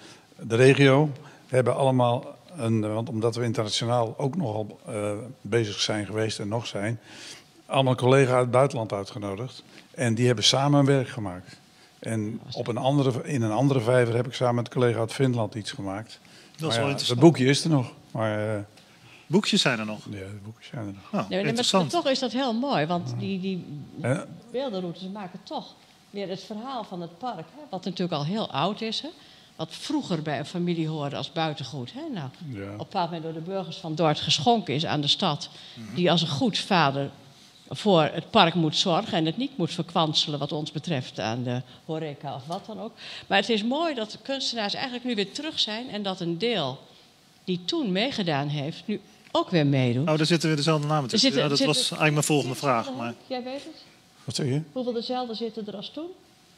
de regio hebben allemaal een, want omdat we internationaal ook nogal uh, bezig zijn geweest en nog zijn, allemaal collega's uit het buitenland uitgenodigd. En die hebben samen een werk gemaakt. En op een andere, in een andere vijver heb ik samen met een collega uit Finland iets gemaakt. Dat is Maar wel ja, interessant. het boekje is er nog. Maar uh, Boekjes zijn er nog. ja, de boekjes zijn er nog. Oh, Nee, maar- nee, maar interessant. toch is dat heel mooi, want die, die Hè? beeldenroutes maken toch weer het verhaal van het park, hè, wat natuurlijk al heel oud is, hè, wat vroeger bij een familie hoorde als buitengoed. Hè, nou, Ja. op een bepaald moment door de burgers van Dordrecht geschonken is aan de stad, die als een goed vader voor het park moet zorgen en het niet moet verkwanselen wat ons betreft aan de horeca of wat dan ook. Maar het is mooi dat de kunstenaars eigenlijk nu weer terug zijn en dat een deel die toen meegedaan heeft, nu ook weer meedoet. Oh, daar zitten weer dezelfde namen tussen. zitten- ja, dat zitten- was eigenlijk mijn volgende vraag. Maar... Jij weet het? Wat zeg je? Hoeveel dezelfde zitten er als toen?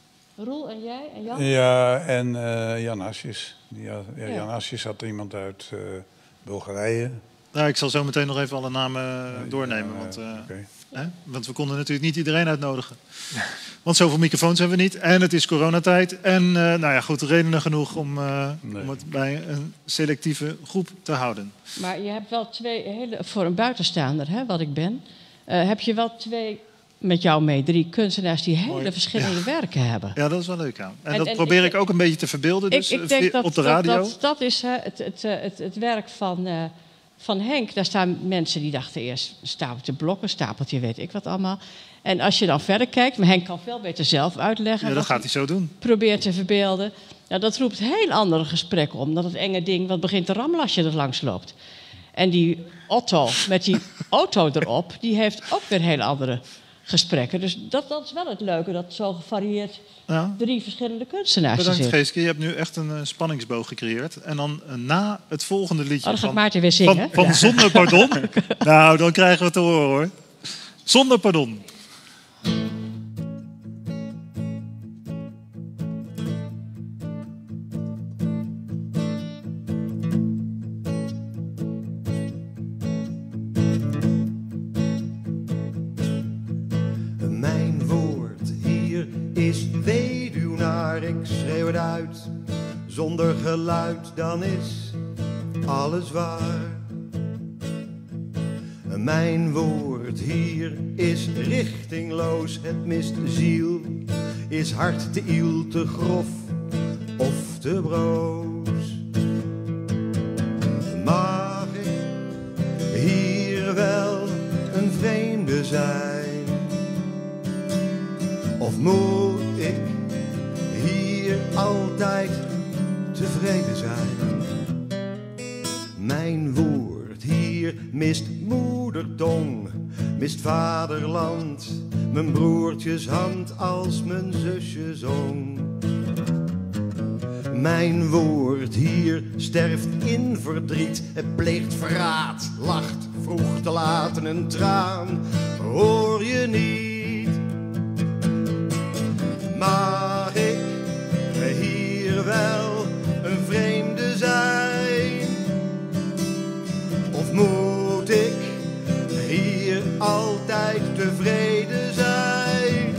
Roel en jij en Jan? Ja, en uh, Jan Asjes. Ja, ja, Ja. Jan Asjes had iemand uit uh, Bulgarije. Ja, ik zal zo meteen nog even alle namen uh, doornemen. Ja, want, uh, okay. hè? want we konden natuurlijk niet iedereen uitnodigen. Want zoveel microfoons hebben we niet. En het is coronatijd. En uh, nou ja, goed, redenen genoeg om, uh, Nee. om het bij een selectieve groep te houden. Maar je hebt wel twee hele, voor een buitenstaander, hè, wat ik ben, uh, heb je wel twee, met jou mee, drie kunstenaars die hele Mooi. verschillende werken hebben. Ja, dat is wel leuk. Ja. En, En- dat en probeer ik- ik ook een beetje te verbeelden. Dus ik, ik uh, denk via- dat op de dat, radio. dat, dat is hè, het, het, het, het, het werk van uh, van Henk, daar staan mensen die dachten eerst... een stapeltje blokken, stapeltje weet ik wat allemaal. En als je dan verder kijkt... maar Henk kan veel beter zelf uitleggen... Ja, dat gaat hij zo doen. Probeert te verbeelden. Nou, dat roept heel andere gesprekken om... dan het enge ding wat begint te rammelen als je er langs loopt. En die Otto met die auto erop... die heeft ook weer heel andere gesprekken. Dus dat, dat is wel het leuke, dat zo gevarieerd... Ja. drie verschillende kunstenaars Bedankt, zitten. Geeske. Je hebt nu echt een uh, spanningsboog gecreëerd. En dan uh, na het volgende liedje... Oh, dan gaat van, Maarten weer zingen. Van, van Ja. Zonder Pardon. Nou, dan krijgen we het te horen, hoor. Zonder Pardon. Mijn woord hier is weduwnaar, ik schreeuw het uit. Zonder geluid, dan is alles waar. Mijn woord hier is richtingloos, het mist ziel. Is hart te iel, te grof of te broos. Mag ik hier wel een vreemde zijn? Of moet ik hier altijd tevreden zijn? Mijn woord hier mist moedertong, mist vaderland, mijn broertjes hand als mijn zusje zong. Mijn woord hier sterft in verdriet, het pleegt verraad, lacht vroeg te laat een traan, hoor je niet? Mag ik hier wel een vreemde zijn? Of moet ik hier altijd tevreden zijn?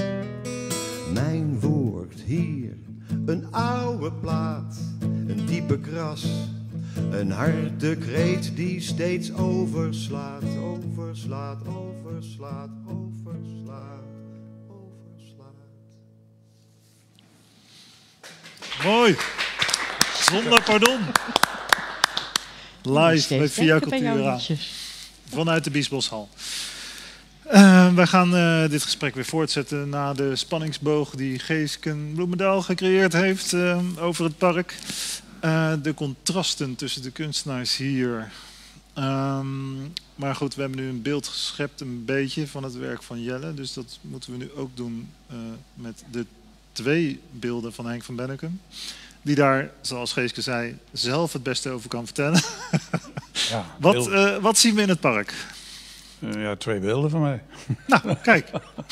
Mijn woord hier, een oude plaat, een diepe kras, een harde kreet die steeds overslaat, overslaat, overslaat, overslaat. Mooi. Zonder Pardon. Live bij Via Cultura. Vanuit de Biesboshal. Uh, wij gaan uh, dit gesprek weer voortzetten na de spanningsboog die Geesken Bloemendaal gecreëerd heeft uh, over het park. Uh, de contrasten tussen de kunstenaars hier. Um, maar goed, we hebben nu een beeld geschept een beetje van het werk van Jelle. Dus dat moeten we nu ook doen uh, met de twee beelden van Henk van Bennekom. Die daar, zoals Geeske zei, zelf het beste over kan vertellen. Ja, wat, uh, wat zien we in het park? Uh, ja, twee beelden van mij. Nou, kijk.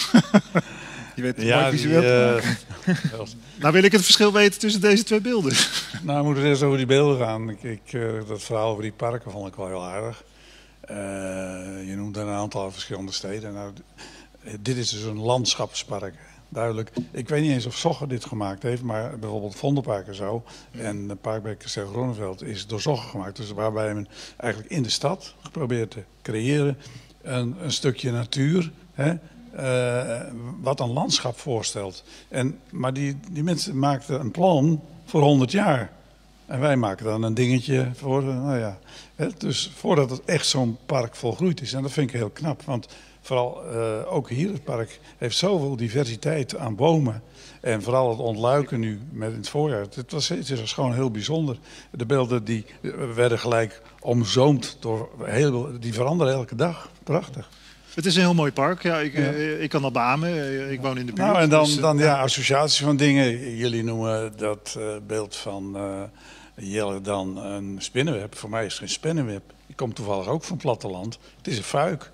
Je weet het ja, mooi visueel te maken. Uh, nou wil ik het verschil weten tussen deze twee beelden. Nou, we moeten eerst over die beelden gaan. Ik, ik, uh, dat verhaal over die parken vond ik wel heel aardig. Uh, je noemt een aantal verschillende steden. Nou, dit is dus een landschapspark. Duidelijk. Ik weet niet eens of Zogger dit gemaakt heeft, maar bijvoorbeeld Vondelpark en zo. En de park bij Kasteel Groeneveld is door Zogger gemaakt. Dus waarbij men eigenlijk in de stad geprobeerd te creëren een, een stukje natuur. Hè, uh, wat een landschap voorstelt. En, maar die, die mensen maakten een plan voor honderd jaar. En wij maken dan een dingetje voor, nou ja. Hè, dus voordat het echt zo'n park volgroeid is. En dat vind ik heel knap, want vooral uh, ook hier het park heeft zoveel diversiteit aan bomen. En vooral het ontluiken nu met in het voorjaar. Het, was, het is gewoon heel bijzonder. De beelden die werden gelijk omzoomd door heel, die veranderen elke dag. Prachtig. Het is een heel mooi park. Ja, ik, ja. ik kan dat beamen. Ik woon in de buurt. Nou, en dan, dus, dan ja, associatie van dingen. Jullie noemen dat uh, beeld van uh, Jelle dan een spinnenweb. Voor mij is het geen spinnenweb. Ik kom toevallig ook van het platteland. Het is een fuik.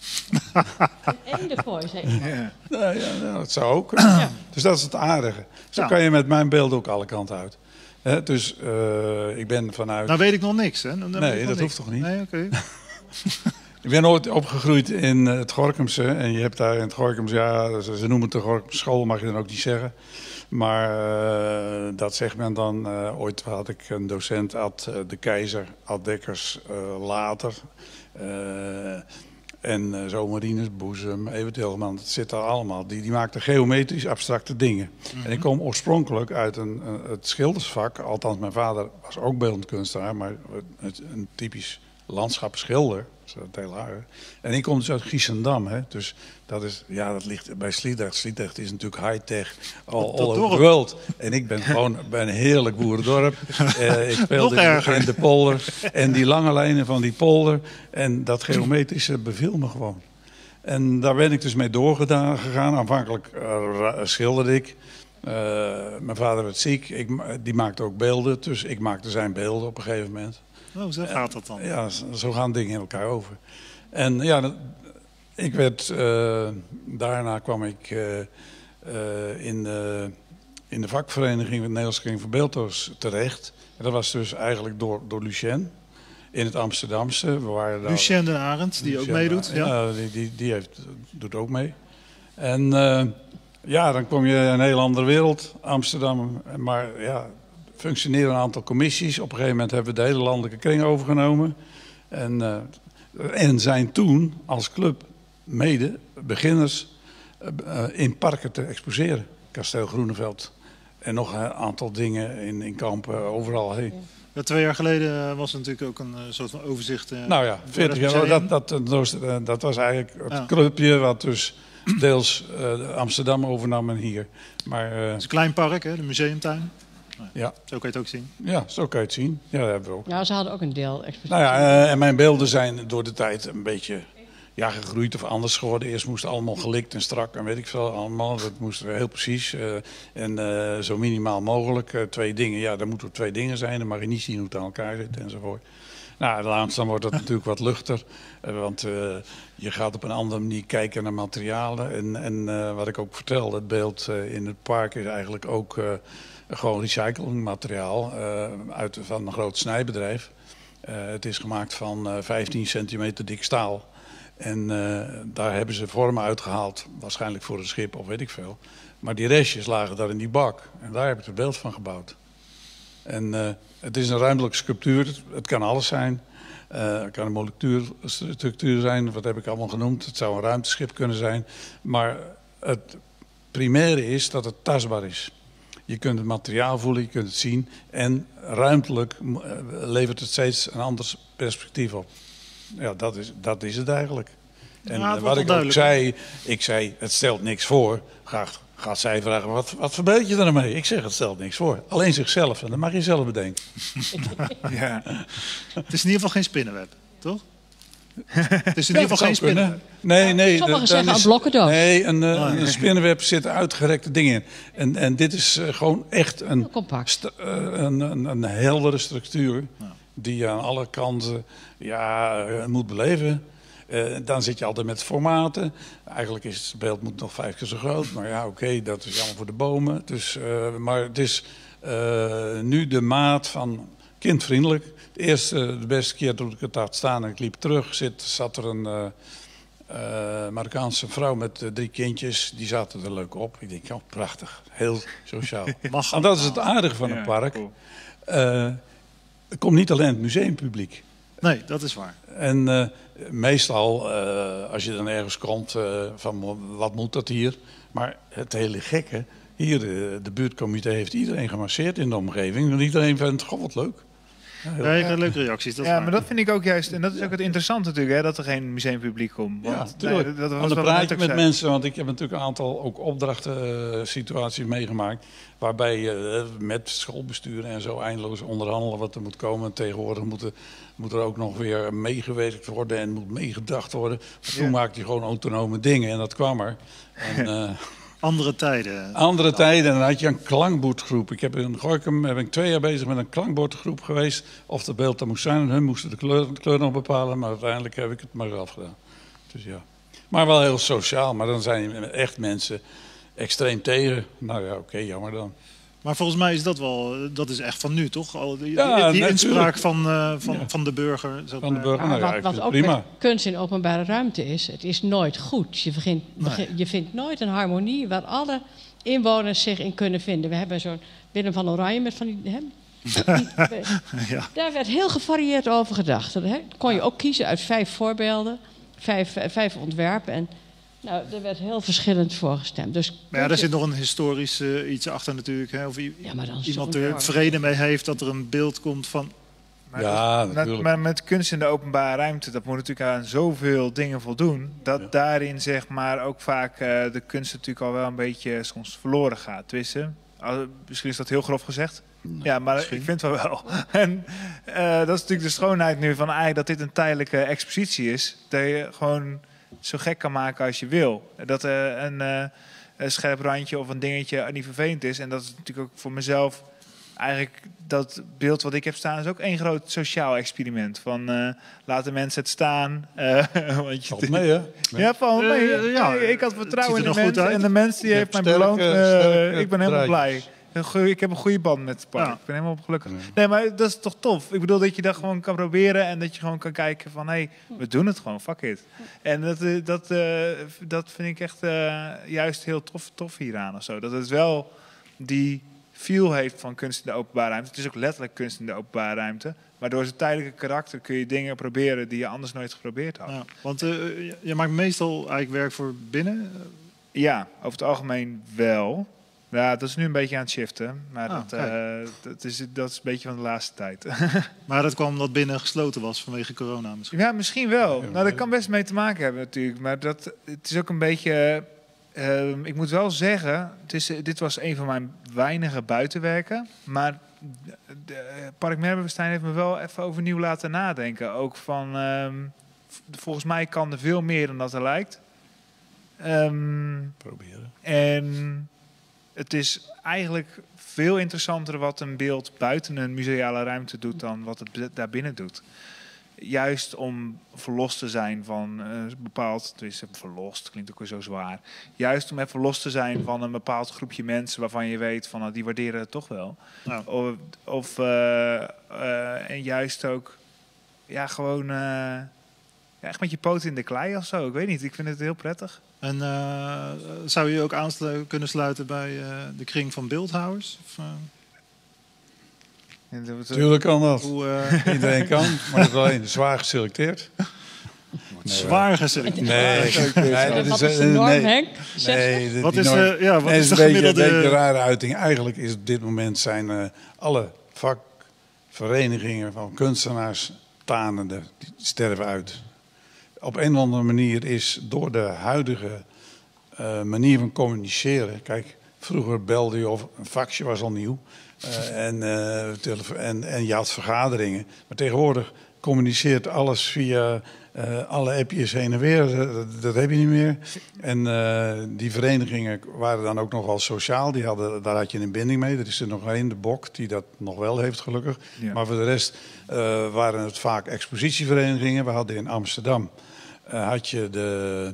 Een eendenkooi, zeg je. Ja. Nou, ja, nou, dat zou ook kunnen. Ja. Dus dat is het aardige. Zo ja. kan je met mijn beeld ook alle kanten uit. He, dus uh, ik ben vanuit... Nou weet ik nog niks, hè? Dan nee, dat niks. hoeft toch niet? Nee, oké. Okay. Ik ben ooit opgegroeid in het Gorinchamse. En je hebt daar in het Gorinchamse, ja, ze noemen het de Gorinchamse school, mag je dan ook niet zeggen. Maar uh, dat zegt men dan. Uh, ooit had ik een docent, Ad uh, de Keizer, Ad Dekkers, uh, later. Uh, en uh, zo Marines Boezem, Evert Hilman, dat zit daar allemaal. Die, die maakten geometrisch abstracte dingen. Mm-hmm. En ik kom oorspronkelijk uit een, uh, het schildersvak. Althans, mijn vader was ook beeldend kunstenaar, maar het, een typisch landschapsschilder. Dat is het heel aardig. En ik kom dus uit Giessendam, hè. Dus dat is, ja, dat ligt bij Sliedrecht. Sliedrecht is natuurlijk high-tech, all, all over the world. En ik ben gewoon bij een heerlijk boerendorp. Uh, ik speelde in, in de polder. En die lange lijnen van die polder en dat geometrische beviel me gewoon. En daar ben ik dus mee doorgegaan. Aanvankelijk uh, schilderde ik. Uh, mijn vader werd ziek. Ik, die maakte ook beelden. Dus ik maakte zijn beelden op een gegeven moment. Oh, zo gaat dat dan? Ja, zo gaan dingen in elkaar over. En ja, ik werd, uh, daarna kwam ik uh, uh, in, de, in de vakvereniging, de Nederlandse Kring voor Beeldhouwers, terecht. En dat was dus eigenlijk door, door Lucien in het Amsterdamse. We waren daar, Lucien den Arend, die Lucien ook meedoet. Ja, ja die, die, die heeft, doet ook mee. En uh, ja, dan kom je in een heel andere wereld, Amsterdam. Maar ja, functioneren een aantal commissies. Op een gegeven moment hebben we de hele landelijke kring overgenomen. En, uh, en zijn toen als club mede beginners uh, in parken te exposeren. Kasteel Groeneveld en nog een aantal dingen in, in Kampen, overal heen. Ja, twee jaar geleden was er natuurlijk ook een uh, soort van overzicht. Uh, nou ja, veertig jaar, dat, dat, dat, dat was eigenlijk het ja. clubje wat dus deels uh, Amsterdam overnam en hier. Maar, uh, het is een klein park, hè, de museumtuin. Ja. Zo kan je het ook zien. Ja, zo kan je het zien. Ja, dat hebben we ook. Ja, ze hadden ook een deel expositie. Nou ja, uh, en mijn beelden zijn door de tijd een beetje ja, gegroeid of anders geworden. Eerst moest het allemaal gelikt en strak en weet ik veel allemaal. Dat moest heel precies uh, en uh, zo minimaal mogelijk. Uh, twee dingen, ja, er moeten twee dingen zijn. Dan mag je niet zien hoe het aan elkaar zit enzovoort. Nou, laatst dan wordt het natuurlijk wat luchter. Uh, want uh, je gaat op een andere manier kijken naar materialen. En, en uh, wat ik ook vertelde, het beeld uh, in het park is eigenlijk ook uh, gewoon recyclingmateriaal uh, uit, van een groot snijbedrijf. Uh, het is gemaakt van uh, vijftien centimeter dik staal. En uh, daar hebben ze vormen uitgehaald, waarschijnlijk voor een schip of weet ik veel. Maar die restjes lagen daar in die bak. En daar heb ik het beeld van gebouwd. En uh, het is een ruimtelijke sculptuur, het, het kan alles zijn. Uh, het kan een molecuulstructuur zijn, wat heb ik allemaal genoemd. Het zou een ruimteschip kunnen zijn. Maar het primaire is dat het tastbaar is. Je kunt het materiaal voelen, je kunt het zien. En ruimtelijk uh, levert het steeds een ander perspectief op. Ja, dat is, dat is het eigenlijk. En ja, uh, wat ik ook zei, ik zei, het stelt niks voor. Graag. Gaat zij vragen, wat, wat verbeeld je er mee? Ik zeg, het stelt niks voor. Alleen zichzelf. En dat mag je zelf bedenken. Ja. Het is in ieder geval geen spinnenweb, toch? Het is in ieder geval geen spinnenweb. Nee, nee. Sommigen zeggen een blokkendoos. Nee, een, uh, een spinnenweb zit uitgerekte dingen in. En, en dit is uh, gewoon echt een, st- uh, een, een, een heldere structuur. Ja. Die je aan alle kanten ja, uh, moet beleven. Uh, dan zit je altijd met formaten. Eigenlijk is het beeld moet nog vijf keer zo groot. Maar ja, oké, okay, dat is jammer voor de bomen. Dus, uh, maar het is uh, nu de maat van kindvriendelijk. De eerste, de beste keer toen ik het had staan en ik liep terug, zit, zat er een uh, uh, Marokkaanse vrouw met uh, drie kindjes. Die zaten er leuk op. Ik denk, oh, prachtig. Heel sociaal. En dat is het aardige van een park. Uh, er komt niet alleen het museumpubliek. Nee, dat is waar. En uh, meestal, uh, als je dan ergens komt, uh, van wat moet dat hier? Maar het hele gekke, hier de, de buurtcomité heeft iedereen gemasseerd in de omgeving. En iedereen vindt, goh, wat leuk. Ja, ja, je krijgt leuke reacties. Dat ja, maar dat vind ik ook juist, en dat is ook het interessante natuurlijk, hè, dat er geen museumpubliek komt. Want, ja, natuurlijk. Nee, dat was dan wat praat ik je met zei. mensen, want ik heb natuurlijk een aantal ook opdrachten uh, situaties meegemaakt. Waarbij je uh, met schoolbesturen en zo eindeloos onderhandelen wat er moet komen. Tegenwoordig moet er, moet er ook nog weer meegewerkt worden en moet meegedacht worden. Maar toen ja. maakte je gewoon autonome dingen en dat kwam er. En, uh, Andere tijden. Andere tijden. En dan had je een klankbordgroep. Ik heb in Gorinchem ben ik twee jaar bezig met een klankbordgroep geweest. Of dat beeld er moest zijn. En hun moesten de kleur, de kleur nog bepalen. Maar uiteindelijk heb ik het maar zelf gedaan. Dus ja. Maar wel heel sociaal. Maar dan zijn echt mensen extreem tegen. Nou ja, oké, okay, jammer dan. Maar volgens mij is dat wel, dat is echt van nu, toch? Al die, ja, die inspraak van, uh, van, ja. van de burger. Van de burger, nou ja, wat, wat ook prima. met kunst in openbare ruimte is, het is nooit goed. Je, begint, begin, je vindt nooit een harmonie waar alle inwoners zich in kunnen vinden. We hebben zo'n Willem van Oranje met van die... Hè, die ja. Daar werd heel gevarieerd over gedacht. Hè. Kon je ook kiezen uit vijf voorbeelden, vijf, vijf ontwerpen en... Nou, er werd heel verschillend voor gestemd. Dus maar ja, daar zit nog een historisch uh, iets achter natuurlijk. Hè? Of i- ja, maar dan iemand er vrede mee heeft dat er een beeld komt van Maar, Ja, met, natuurlijk. maar met kunst in de openbare ruimte, dat moet natuurlijk aan zoveel dingen voldoen. Dat Ja. daarin zeg maar ook vaak uh, de kunst natuurlijk al wel een beetje soms verloren gaat. Tenminste, al- misschien is dat heel grof gezegd. Nee, Ja, maar misschien. ik vind het wel wel. En uh, dat is natuurlijk de schoonheid nu van eigenlijk dat dit een tijdelijke expositie is. Dat je gewoon zo gek kan maken als je wil. Dat uh, een, uh, een scherp randje of een dingetje niet vervelend is. En dat is natuurlijk ook voor mezelf eigenlijk dat beeld wat ik heb staan is ook één groot sociaal experiment. Van uh, laten mensen het staan. Uh, want je Valt mee, hè? ja, valt mee. Eh, ja, Nee, ik had vertrouwen in het de ziet er nog mens. goed uit. En de mens die Je heeft mij hebt sterke- beloond. Uh, sterke ik ben helemaal draadjes. blij. Een goeie- Ik heb een goede band met het park. Ja. Ik ben helemaal gelukkig. Nee. Nee, maar dat is toch tof. Ik bedoel dat je dat gewoon kan proberen. En dat je gewoon kan kijken van... Hé, hey, we doen het gewoon. Fuck it. En dat, uh, dat, uh, dat vind ik echt uh, juist heel tof, tof hieraan. Of zo. Dat het wel die feel heeft van kunst in de openbare ruimte. Het is ook letterlijk kunst in de openbare ruimte. Maar door zijn tijdelijke karakter kun je dingen proberen die je anders nooit geprobeerd had. Ja, want uh, je- je maakt meestal eigenlijk werk voor binnen. Ja, over het algemeen wel. Ja, dat is nu een beetje aan het shiften. Maar Ah, dat, uh, dat, is, dat is een beetje van de laatste tijd. Maar dat kwam omdat binnen gesloten was vanwege corona misschien. Ja, misschien wel. Ja, Nou, dat kan best mee te maken hebben natuurlijk. Maar dat, het is ook een beetje... Uh, ik moet wel zeggen, het is, dit was een van mijn weinige buitenwerken. Maar de, de, Park Merwestijn heeft me wel even overnieuw laten nadenken. Ook van, um, volgens mij kan er veel meer dan dat er lijkt. Um, Proberen. en het is eigenlijk veel interessanter wat een beeld buiten een museale ruimte doet dan wat het daarbinnen doet. Juist om verlost te zijn van een bepaald... Dus verlost, klinkt ook weer zo zwaar. Juist om even los te zijn van een bepaald groepje mensen... waarvan je weet van nou, die waarderen het toch wel. Nou. Of, of uh, uh, en juist ook... Ja, gewoon... Uh, ja, echt met je poot in de klei of zo. Ik weet niet, ik vind het heel prettig. En uh, zou je je ook aan kunnen sluiten bij uh, de kring van beeldhouwers? Of, uh... Tuurlijk kan dat. Hoe, uh... Iedereen kan, maar dat is alleen zwaar geselecteerd. Nee, zwaar geselecteerd. Nee, nee, nee, dat wat is, is de norm, nee, Henk? nee, dit wat die is norm. de, ja, wat nee, is de een beetje, gemiddelde... een beetje een rare uiting. Eigenlijk is op dit moment zijn uh, alle vakverenigingen van kunstenaars tanende, die sterven uit. Op een of andere manier is door de huidige uh, manier van communiceren... Kijk, vroeger belde je of een faxje was al nieuw... Uh, en, uh, en, en je had vergaderingen. Maar tegenwoordig communiceert alles via uh, alle appjes heen en weer. Dat, dat heb je niet meer. En uh, die verenigingen waren dan ook nogal sociaal. Die hadden, daar had je een binding mee. Er is er nog één, de Bok, die dat nog wel heeft gelukkig. Ja. Maar voor de rest uh, waren het vaak expositieverenigingen. We hadden in Amsterdam uh, had je de...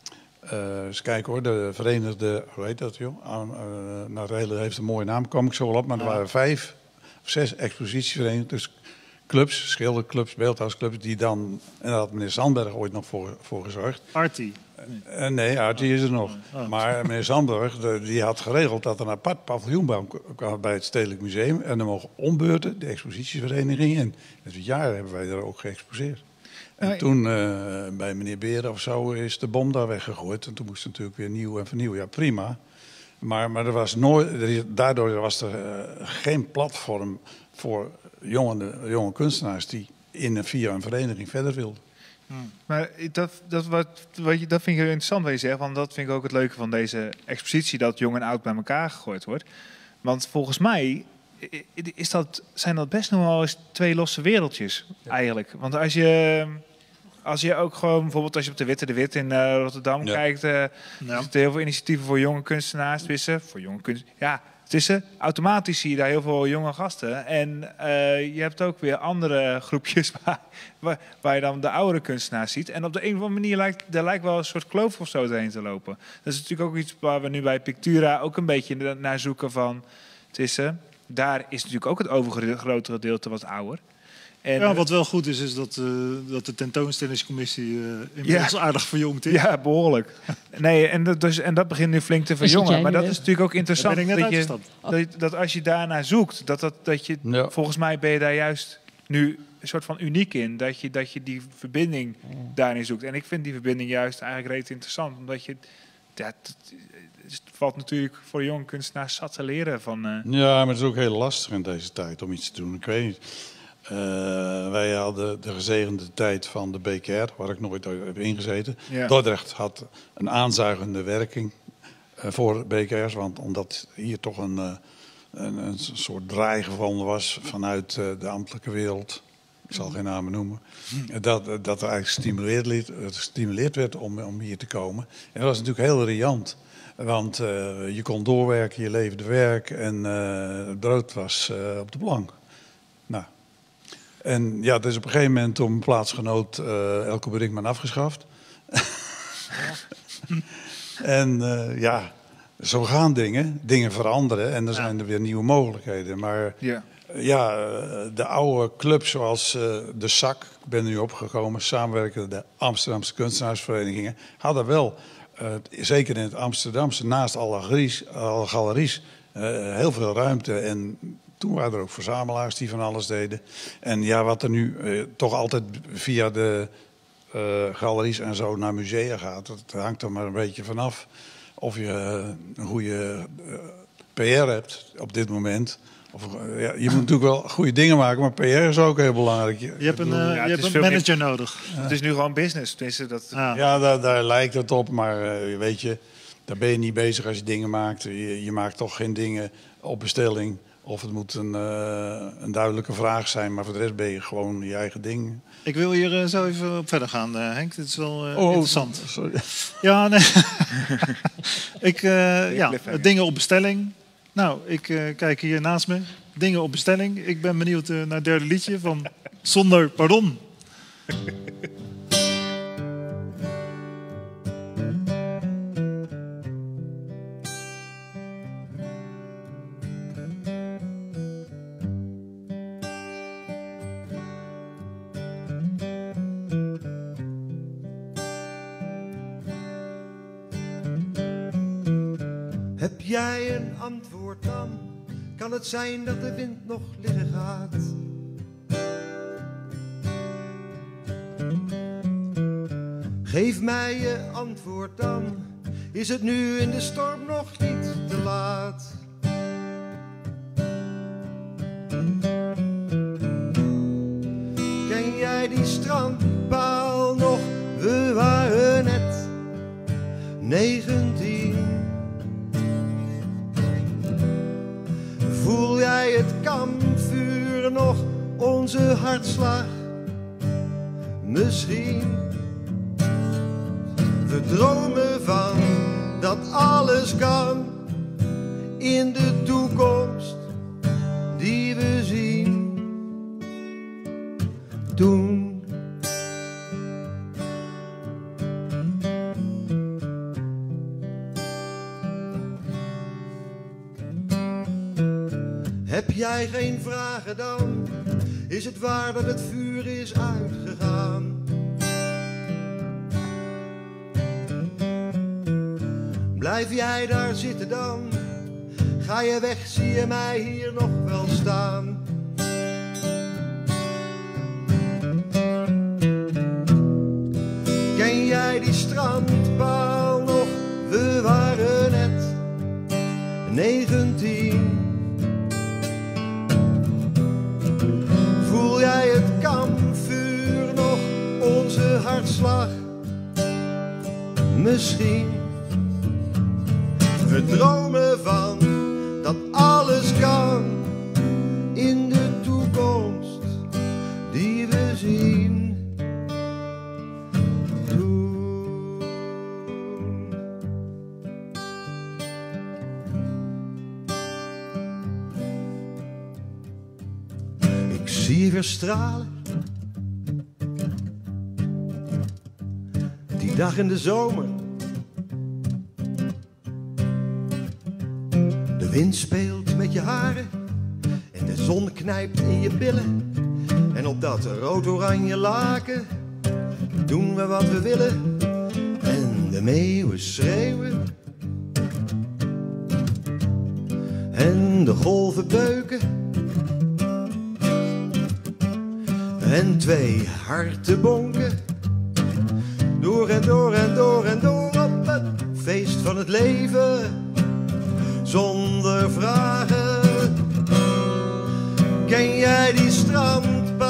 Uh, eens kijken hoor, de Verenigde, hoe heet dat joh? Uh, uh, nou, het hele heeft een mooie naam, kwam ik zo wel op. Maar er waren vijf of zes expositieverenigingen, dus clubs, schilderclubs, beeldhouwsclubs, die dan, en daar had meneer Sandberg ooit nog voor, voor gezorgd. Artie? Uh, nee, Artie is er nog. Oh. Maar meneer Sandberg, de, die had geregeld dat er een apart paviljoen kwam bij het Stedelijk Museum. En dan mogen ombeurten de expositieverenigingen in. Dus het jaar hebben wij daar ook geëxposeerd. En uh, toen uh, bij meneer Beren of zo is de bom daar weggegooid. En toen moest het natuurlijk weer nieuw en vernieuwen. Ja, prima. Maar, maar er was nooit, er, daardoor was er uh, geen platform voor jonge, jonge kunstenaars die in, via een vereniging verder wilden. Hmm. Maar dat, dat, wat, wat je, dat vind ik heel interessant wat je zegt. Want dat vind ik ook het leuke van deze expositie. Dat jong en oud bij elkaar gegooid wordt. Want volgens mij... Is dat, zijn dat best nog wel eens twee losse wereldjes, ja. eigenlijk. Want als je, als je ook gewoon, bijvoorbeeld als je op de Witte de Wit in uh, Rotterdam ja. kijkt... Uh, ja. Er zitten heel veel initiatieven voor jonge kunstenaars tussen. Voor jonge kunstenaars, ja, tussen. Automatisch zie je daar heel veel jonge gasten. En uh, je hebt ook weer andere groepjes waar, waar, waar je dan de oudere kunstenaars ziet. En op de een of andere manier lijkt, daar lijkt wel een soort kloof of zo doorheen te lopen. Dat is natuurlijk ook iets waar we nu bij Pictura ook een beetje naar zoeken van... tussen. Daar is natuurlijk ook het overgrote gedeelte wat ouder. En, ja, wat wel goed is, is dat, uh, dat de tentoonstellingscommissie uh, inmiddels ja, aardig verjongd is. Ja, behollijk. Nee, en dat, dus, en dat begint nu flink te verjongen. Maar dat is natuurlijk ook interessant. Dat, dat, je, dat, dat als je daarnaar zoekt, dat, dat, dat je, ja. volgens mij ben je daar juist nu een soort van uniek in. Dat je, dat je die verbinding daarin zoekt. En ik vind die verbinding juist eigenlijk redelijk interessant. Omdat je... Ja, het valt natuurlijk voor jonge kunstenaars zat te leren van... Uh... Ja, maar het is ook heel lastig in deze tijd om iets te doen. Ik weet niet. Uh, wij hadden de gezegende tijd van de B K R, waar ik nooit heb ingezeten. Ja. Dordrecht had een aanzuigende werking uh, voor B K R's, want omdat hier toch een, uh, een, een soort draai gevonden was vanuit uh, de ambtelijke wereld. Ik zal geen namen noemen. Dat, dat er eigenlijk gestimuleerd, gestimuleerd werd om, om hier te komen. En dat was natuurlijk heel riant. Want uh, je kon doorwerken, je leverde werk en uh, het brood was uh, op de plank. Nou. En ja, dat is op een gegeven moment door mijn plaatsgenoot uh, Elko Brinkman afgeschaft. En uh, ja, zo gaan dingen. Dingen veranderen en er zijn er weer nieuwe mogelijkheden. Maar Ja. ja, de oude clubs zoals uh, de S A C, ik ben nu opgekomen, samenwerkende de Amsterdamse kunstenaarsverenigingen, hadden wel, uh, zeker in het Amsterdamse, naast alle galeries, alle galeries uh, heel veel ruimte. En toen waren er ook verzamelaars die van alles deden. En ja, wat er nu uh, toch altijd via de uh, galeries en zo naar musea gaat, dat hangt er maar een beetje vanaf of je uh, een goede uh, P R hebt op dit moment. Of, ja, je moet natuurlijk wel goede dingen maken, maar P R is ook heel belangrijk. Je, Je hebt een, uh, Ja, je het hebt is een veel manager nodig. Het is nu gewoon business. Tenminste, dat, Ah. Ja, daar, daar lijkt het op, maar uh, weet je, daar ben je niet bezig als je dingen maakt. Je, je maakt toch geen dingen op bestelling. Of het moet een, uh, een duidelijke vraag zijn, maar voor de rest ben je gewoon je eigen ding. Ik wil hier uh, zo even op verder gaan, uh, Henk. Dit is wel uh, Oh, interessant. Sorry. Ja, nee. ik, uh, ja, cliffhanger. dingen op bestelling. Nou, ik uh, kijk hier naast me. Dingen op bestelling. Ik ben benieuwd uh, naar het derde liedje van Zonder Pardon. Heb jij een antwoord dan? Kan het zijn dat de wind nog liggen gaat? Geef mij je antwoord dan. Is het nu in de storm nog niet te laat? Ken jij die strandpaal nog? We waren net negentien. Voel jij het kampvuur nog, onze hartslag? Misschien. We dromen van dat alles kan in de toekomst die we zien. Toen. Heb jij geen vragen dan? Is het waar dat het vuur is uitgegaan? Blijf jij daar zitten dan? Ga je weg, zie je mij hier nog wel staan? Ken jij die strandpaal nog? We waren net negentien. Voel jij het kampvuur nog, onze hartslag? Misschien. We dromen van dat alles kan in de toekomst die we zien. Toen. Ik zie je weer stralen. Die dag in de zomer. De wind speelt met je haren en de zon knijpt in je billen. En op dat rood-oranje laken doen we wat we willen. En de meeuwen schreeuwen en de golven beuken. En twee harten bonken door en door en door en door op het feest van het leven. Zonder vragen. Ken jij die strandpaal?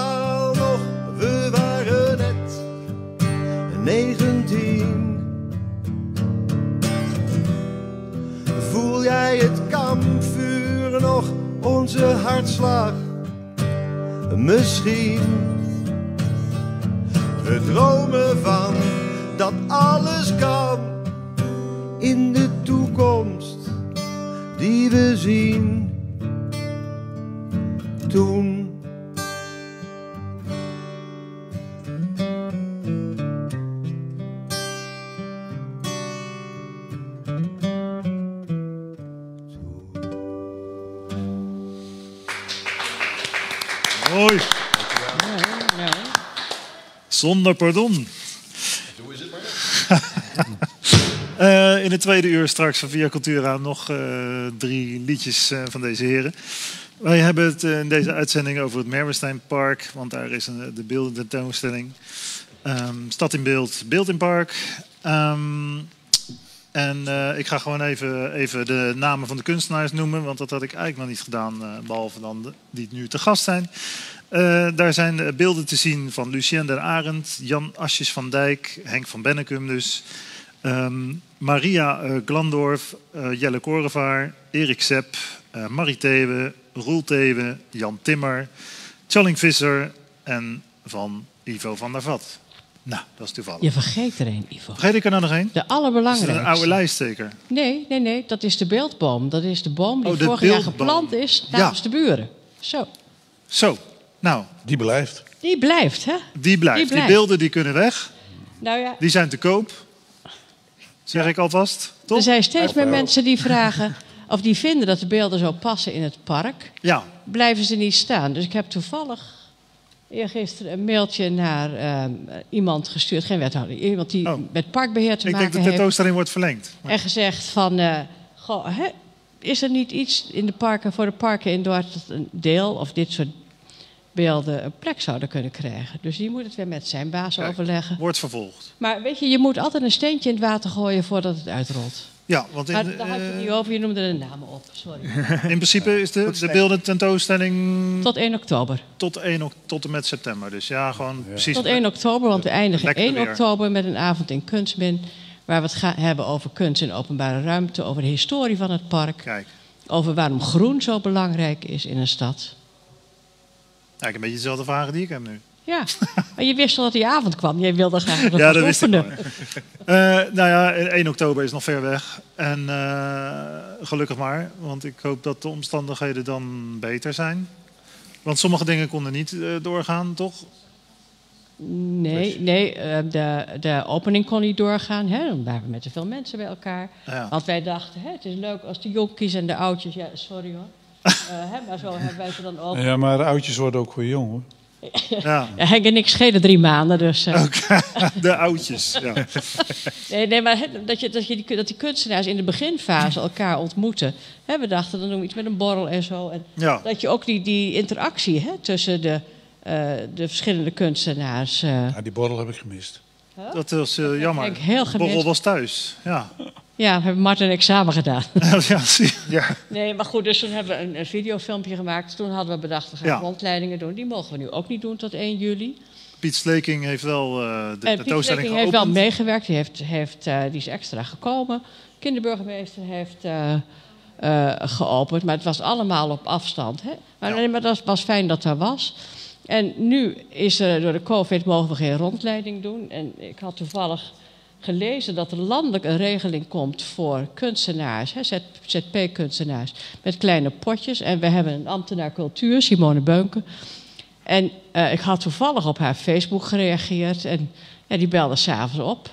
horen nog onze hartslag. Misschien. We dromen van dat alles kan in de toekomst die we zien toen. Mooi. Zonder pardon. Doe is het maar. uh, in het tweede uur straks van Via Cultura nog uh, drie liedjes uh, van deze heren. Wij hebben het uh, in deze uitzending over het Merwesteinpark, want daar is een, de beeldententoonstelling. Um, Stad in Beeld, Beeld in Park. Um, en uh, ik ga gewoon even, even de namen van de kunstenaars noemen, want dat had ik eigenlijk nog niet gedaan, uh, behalve dan de, die nu te gast zijn. Uh, daar zijn beelden te zien van Lucien den Arend, Jan Asjes van Dijk, Henk van Bennekum dus, um, Maria uh, Glandorf, uh, Jelle Korevaar, Erik Sepp, uh, Marie Thewe, Roel Thewe, Jan Timmer, Tjalling Visser en van Ivo van der Vat. Nou, dat is toevallig. Je vergeet er een, Ivo. Vergeet ik er nou nog één? De allerbelangrijkste. Is dat een oude lijst zeker? Nee, nee, nee. Dat is de beeldboom. Dat is de boom die Oh, de vorig jaar beeldboom. geplant is namens Ja. de buren. Zo. Zo, nou, Die blijft. Die blijft, hè? die blijft. Die Die, blijft. beelden die kunnen weg. Nou ja, Die zijn te koop. Zeg ik alvast. Toch? er zijn steeds meer Of, uh, mensen die vragen... of die vinden dat de beelden zo passen in het park. Ja, Blijven ze niet staan. Dus ik heb toevallig eergisteren een mailtje naar uh, iemand gestuurd. Geen wethouder. Iemand die Oh. met parkbeheer te ik denk maken dat de heeft. tentoonstelling wordt verlengd. Maar- En gezegd van... Uh, goh, hè, is er niet iets in de parken, voor de parken in Dordrecht... dat een deel of dit soort beelden een plek zouden kunnen krijgen. Dus die moet het weer met zijn baas Kijk. overleggen. Wordt vervolgd. Maar weet je, je moet altijd een steentje in het water gooien voordat het uitrolt. Ja, want in, Maar daar had je het eh, niet over, je noemde de namen op. Sorry. in principe is de, de beelden tentoonstelling Tot één oktober. tot, één, ok- tot en met september. Dus ja, gewoon precies. Tot één oktober, want we eindigen Lekker één weer. oktober met een avond in Kunstmin. Waar we het gaan hebben over kunst in openbare ruimte, over de historie van het park. Kijk, Over waarom groen zo belangrijk is in een stad. eigenlijk een beetje dezelfde vragen die ik heb nu. Ja, maar je wist al dat die avond kwam. Jij wilde graag dat Ja, wat dat wist ik oefenen. wel. Eh, nou ja, één oktober is nog ver weg. En eh, gelukkig maar, want ik hoop dat de omstandigheden dan beter zijn. Want sommige dingen konden niet eh, doorgaan, toch? Nee, nee eh, de, de opening kon niet doorgaan. Hè? Dan waren we met te veel mensen bij elkaar. Ja. Want wij dachten, hè, het is leuk als de jonkies en de oudjes... Ja, sorry hoor. Eh, hè, maar zo hebben wij ze dan ook. Ja, maar oudjes worden ook weer jong, hoor. Ja, Ja, Henk en ik schelen drie maanden, dus... eh, de oudjes. Ja. nee, nee, maar hè, dat, je, dat, je die, dat die kunstenaars in de beginfase elkaar ontmoeten. Hè, we dachten, dan doen we iets met een borrel en zo. En Ja. dat je ook die, die interactie hè, tussen de, eh, de verschillende kunstenaars... eh, Ja, die borrel heb ik gemist. Dat was eh, jammer. heb ik heel De borrel gemist. was thuis. Ja. ja, we hebben Martin en ik samen gedaan. ja, zie- ja. Nee, maar goed, dus toen hebben we een, een videofilmpje gemaakt. Toen hadden we bedacht, we gaan Ja. rondleidingen doen. Die mogen we nu ook niet doen tot één juli. Piet Sleking heeft wel eh, de En Piet tentoonstelling Sleking heeft wel geopend. meegewerkt. Die, heeft, heeft, eh, die is extra gekomen. Kinderburgemeester heeft eh, eh, geopend. Maar het was allemaal op afstand. Hè? Maar, Ja. nee, maar dat was fijn dat er was. En nu is er door de COVID mogen we geen rondleiding doen. En ik had toevallig gelezen dat er landelijk een regeling komt voor kunstenaars, hè, Z P kunstenaars, met kleine potjes. En we hebben een ambtenaar cultuur, Simone Beunke. En uh, ik had toevallig op haar Facebook gereageerd en ja, die belde s'avonds op.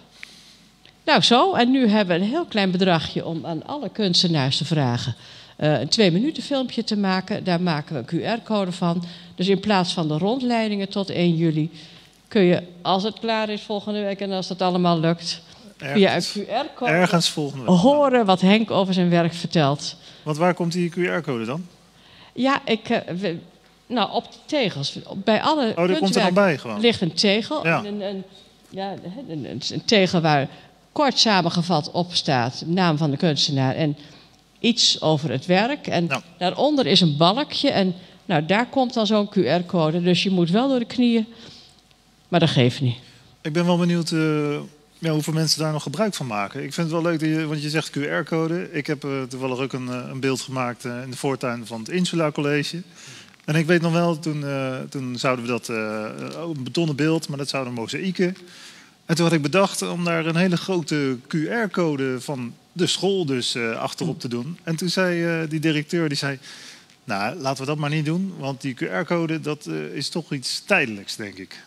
Nou zo, en nu hebben we een heel klein bedragje om aan alle kunstenaars te vragen uh, een twee minuten filmpje te maken. Daar maken we een Q R-code van. Dus in plaats van de rondleidingen tot één juli... kun je, als het klaar is volgende week en als dat allemaal lukt... via een Ergens, Q R-code ergens volgende week. horen wat Henk over zijn werk vertelt. Want waar komt die Q R-code dan? Ja, ik... uh, we, nou, op de tegels. Bij alle Oh, daar komt er dan kunstwerken bij gewoon. ligt een tegel. Ja. En Een, een, ja, een, een, een tegel waar kort samengevat op staat... de naam van de kunstenaar en iets over het werk. En Nou. daaronder is een balkje en nou, daar komt dan zo'n Q R-code. Dus je moet wel door de knieën, maar dat geeft niet. Ik ben wel benieuwd uh, ja, hoeveel mensen daar nog gebruik van maken. Ik vind het wel leuk, dat je, want je zegt Q R-code. Ik heb uh, toevallig ook een, uh, een beeld gemaakt uh, in de voortuin van het Insula College. En ik weet nog wel, toen, uh, toen zouden we dat, uh, een betonnen beeld, maar dat zouden mozaïeken. En toen had ik bedacht om daar een hele grote Q R-code van de school dus uh, achterop te doen. En toen zei uh, die directeur, die zei, nou, laten we dat maar niet doen. Want die Q R-code, dat uh, is toch iets tijdelijks, denk ik.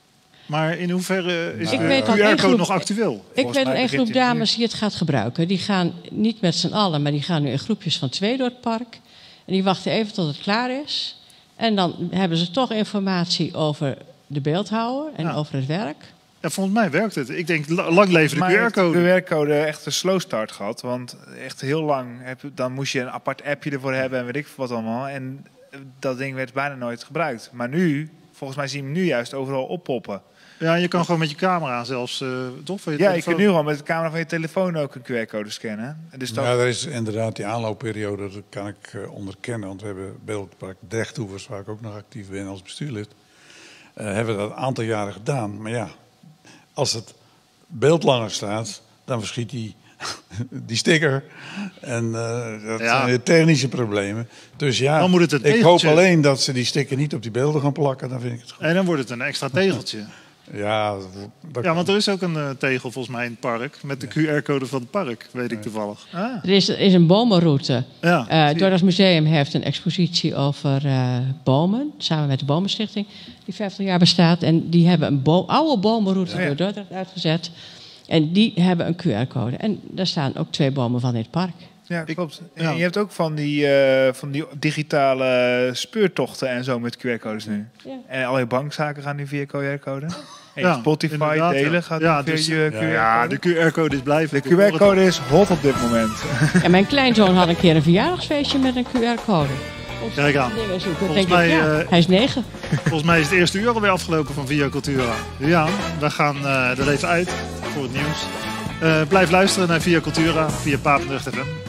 Maar in hoeverre is nou, de Q R-code nog actueel? Ik weet een groep dames die het gaat gebruiken. Die gaan niet met z'n allen, maar die gaan nu in groepjes van twee door het park. En die wachten even tot het klaar is. En dan hebben ze toch informatie over de beeldhouwer en ja. over het werk. Ja, volgens mij werkt het. Ik denk, lang leven de Q R-code. De Q R-code echt een slow start gehad. Want echt heel lang, heb, dan moest je een apart appje ervoor hebben en weet ik wat allemaal. En dat ding werd bijna nooit gebruikt. Maar nu, volgens mij zien we hem nu juist overal oppoppen. Ja, je kan gewoon met je camera zelfs, uh, toch? Van je ja, telefoon. je kunt nu gewoon met de camera van je telefoon ook een Q R-code scannen. Dus dat... Ja, er is inderdaad die aanloopperiode, dat kan ik uh, onderkennen. Want we hebben Beeldpark Drechthoevers, waar ik ook nog actief ben als bestuurlid. Uh, hebben we dat een aantal jaren gedaan. Maar ja, als het beeld langer staat, dan verschiet die, die sticker. En uh, dat ja. zijn technische problemen. Dus ja, dan moet het een ik hoop alleen dat ze die sticker niet op die beelden gaan plakken. Dan vind ik het goed. En dan wordt het een extra tegeltje. Ja, dat ja, want er is ook een uh, tegel volgens mij in het park. Met de Q R-code van het park, weet ik toevallig. Ah. Er is, er is een bomenroute. Ja, uh, het Dordrecht Museum heeft een expositie over uh, bomen. Samen met de Bomenstichting. Die vijftig jaar bestaat. En die hebben een bo- oude bomenroute ja. door Dordrecht uitgezet. En die hebben een Q R-code. En daar staan ook twee bomen van in het park. Ja, klopt. En ja. je hebt ook van die, uh, van die digitale speurtochten en zo met Q R-codes nu. Ja. En alle bankzaken gaan nu via Q R-code. En ja, Spotify delen gaat ja, via dus, je Q R-code. Ja, de Q R-code is blijven. De Q R-code is hot op dit moment. En mijn kleinzoon had een keer een verjaardagsfeestje met een Q R-code. Kijk aan. Volgens mij, ik, ja, uh, hij is negen. Volgens mij is het eerste uur alweer afgelopen van Via Cultura. Ja, we gaan uh, er even uit voor het nieuws. Uh, blijf luisteren naar Via Cultura via Papendrecht F M.